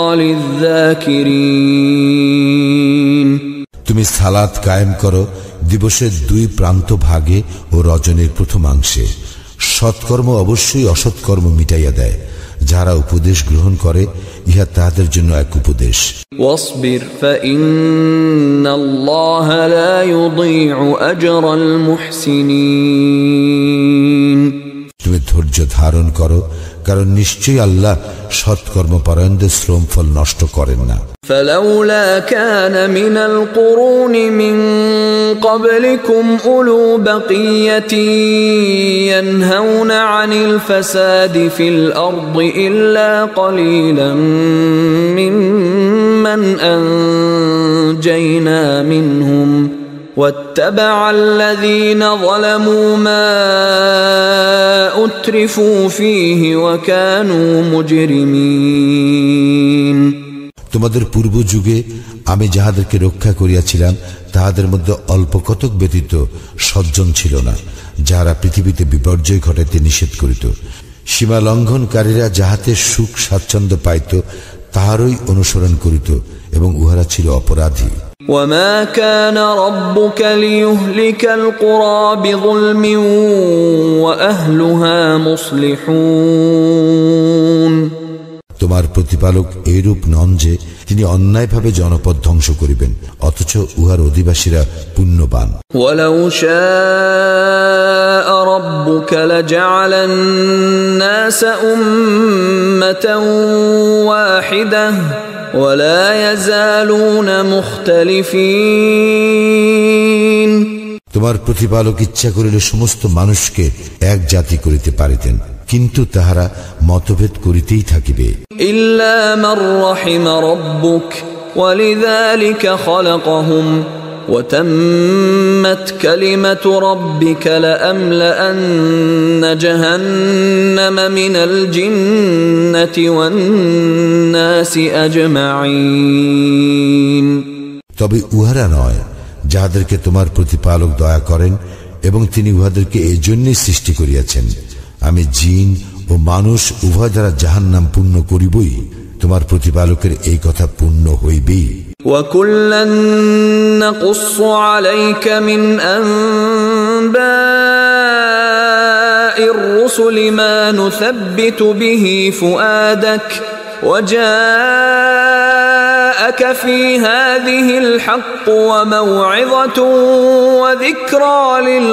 لِلذَّاكِرِينَ। তুমি সালাত কায়েম করো দিবসের দুই প্রান্ত ভাগে ও রজনীর প্রথমাংশে। সৎকর্ম অবশ্যই অসৎকর্ম মিটাইয়া দেয়, যারা উপদেশ গ্রহণ করে ইহা তাদের জন্য এক উপদেশ। واصبر فإن الله لا يضيع أجر المحسنين তুমি ধৈর্য ধারণ করো, কারণ নিশ্চয়ই আল্লাহ সৎকর্মপরায়ণদের শ্রমফল নষ্ট করেন না। فلولا كان من القرون من قبلكم أولو بقية ينهون عن الفساد في الأرض إلا قليلا ممن أنجينا منهم واتبع الذين ظلموا ما أترفوا فيه وكانوا مجرمين তোমাদের পূর্ব যুগে আমি যাহাদেরকে রক্ষা করিয়াছিলাম তাহাদের মধ্যে অল্প কতক ব্যতীত সজ্জন ছিল না, যাহারা পৃথিবীতে বিপর্যয় ঘটাইতে নিষেধ করিত। সীমা লঙ্ঘনকারীরা যাহাতে সুখ স্বাচ্ছন্দ্য পাইত তাহারই অনুসরণ করিত এবং উহারা ছিল অপরাধী। وما كان ربك ليهلك القرى بظلم وأهلها مصلحون তোমার প্রতিপালক এইরূপ নন যে তিনি অন্যায়ভাবে জনপদ ধ্বংস করিবেন অথচ উহার অধিবাসীরা পুণ্যবান। ولو شاء ربك لجعل الناس أمة واحدة ولا يزالون مختلفين তোমার প্রতিপালক ইচ্ছা করিলে সমস্ত মানুষকে এক জাতি করিতে পারিতেন, কিন্তু তাহারা মতভেদ করিতেই থাকিবে। إلا من رحم ربك ولذلك خلقهم وتمت كلمة ربك لأملأن جهنم من الجنة والناس أجمعين তবে উহারা নয় যাহাদেরকে তোমার প্রতিপালক দয়া করেন এবং তিনি উহাদেরকে এই জন্যই সৃষ্টি করিয়াছেন, আমি জিন ও মানুষ উভয় দ্বারা জাহান্নাম পূর্ণ করিবই। তোমার প্রতিপালকের এই কথা পূর্ণ হইবেই। وَكُلًّا نَّقُصُّ عَلَيْكَ مِنْ أَنبَاءِ الرُّسُلِ مَا نُثَبِّتُ بِهِ فُؤَادَكَ وَجَاءَكَ فِي هَٰذِهِ الْحَقُّ وَمَوْعِظَةٌ وَذِكْرَىٰ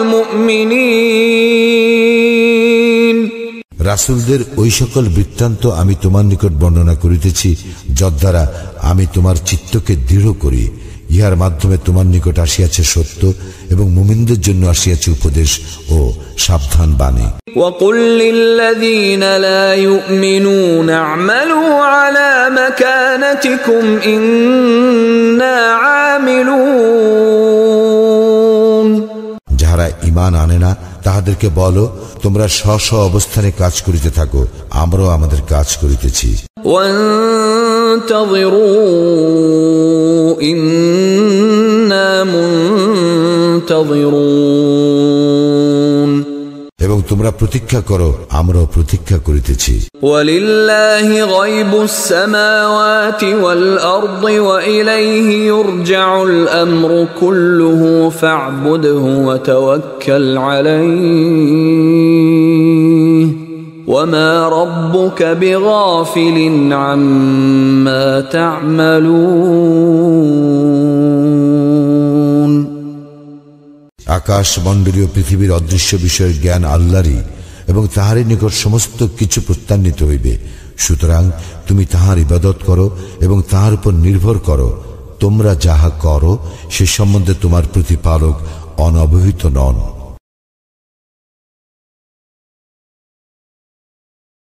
لِلْمُؤْمِنِينَ রাসূলদের ওই সকল বৃত্তান্ত আমি তোমার নিকট বর্ণনা করিতেছি যদ্বারা আমি তোমার চিত্তকে দৃঢ় করি। ইহার মাধ্যমে তোমার নিকট আসিয়াছে সত্য এবং মুমিনদের জন্য আসিয়াছে উপদেশ ও সাবধান বাণী। وَقُل لِّلَّذِينَ لَا يُؤْمِنُونَ اعْمَلُوا عَلَىٰ مَكَانَتِكُمْ إِنَّا عَامِلُونَ যাহারা ঈমান আনে না তাহাদেরকে বলো, তোমরা স্ব অবস্থানে কাজ করিতে থাকো, আমরাও আমাদের কাজ করিতেছি। وَانتَظِرُوا إِنَّا مُنتَظِرُونَ এবং তোমরা প্রতীক্ষা করো, আমরাও প্রতীক্ষা করিতেছি। وَلِلَّهِ غَيْبُ السَّمَاوَاتِ وَالْأَرْضِ وَإِلَيْهِ يُرْجَعُ الْأَمْرُ كُلُّهُ فَاعْبُدْهُ وَتَوَكَّلْ عَلَيْهِ وَمَا رَبُّكَ بِغَافِلٍ عَمَّا تَعْمَلُونَ আকাশ মণ্ডলীয় পৃথিবীর অদৃশ্য বিষয়ের জ্ঞান আল্লাহরই এবং তাহারই নিকট সমস্ত কিছু প্রত্যান্বিত হইবে। সুতরাং তুমি তাহার ইবাদত করো এবং তাহার উপর নির্ভর করো। তোমরা যাহা করো সে সম্বন্ধে তোমার প্রতিপালক অনবহিত নন।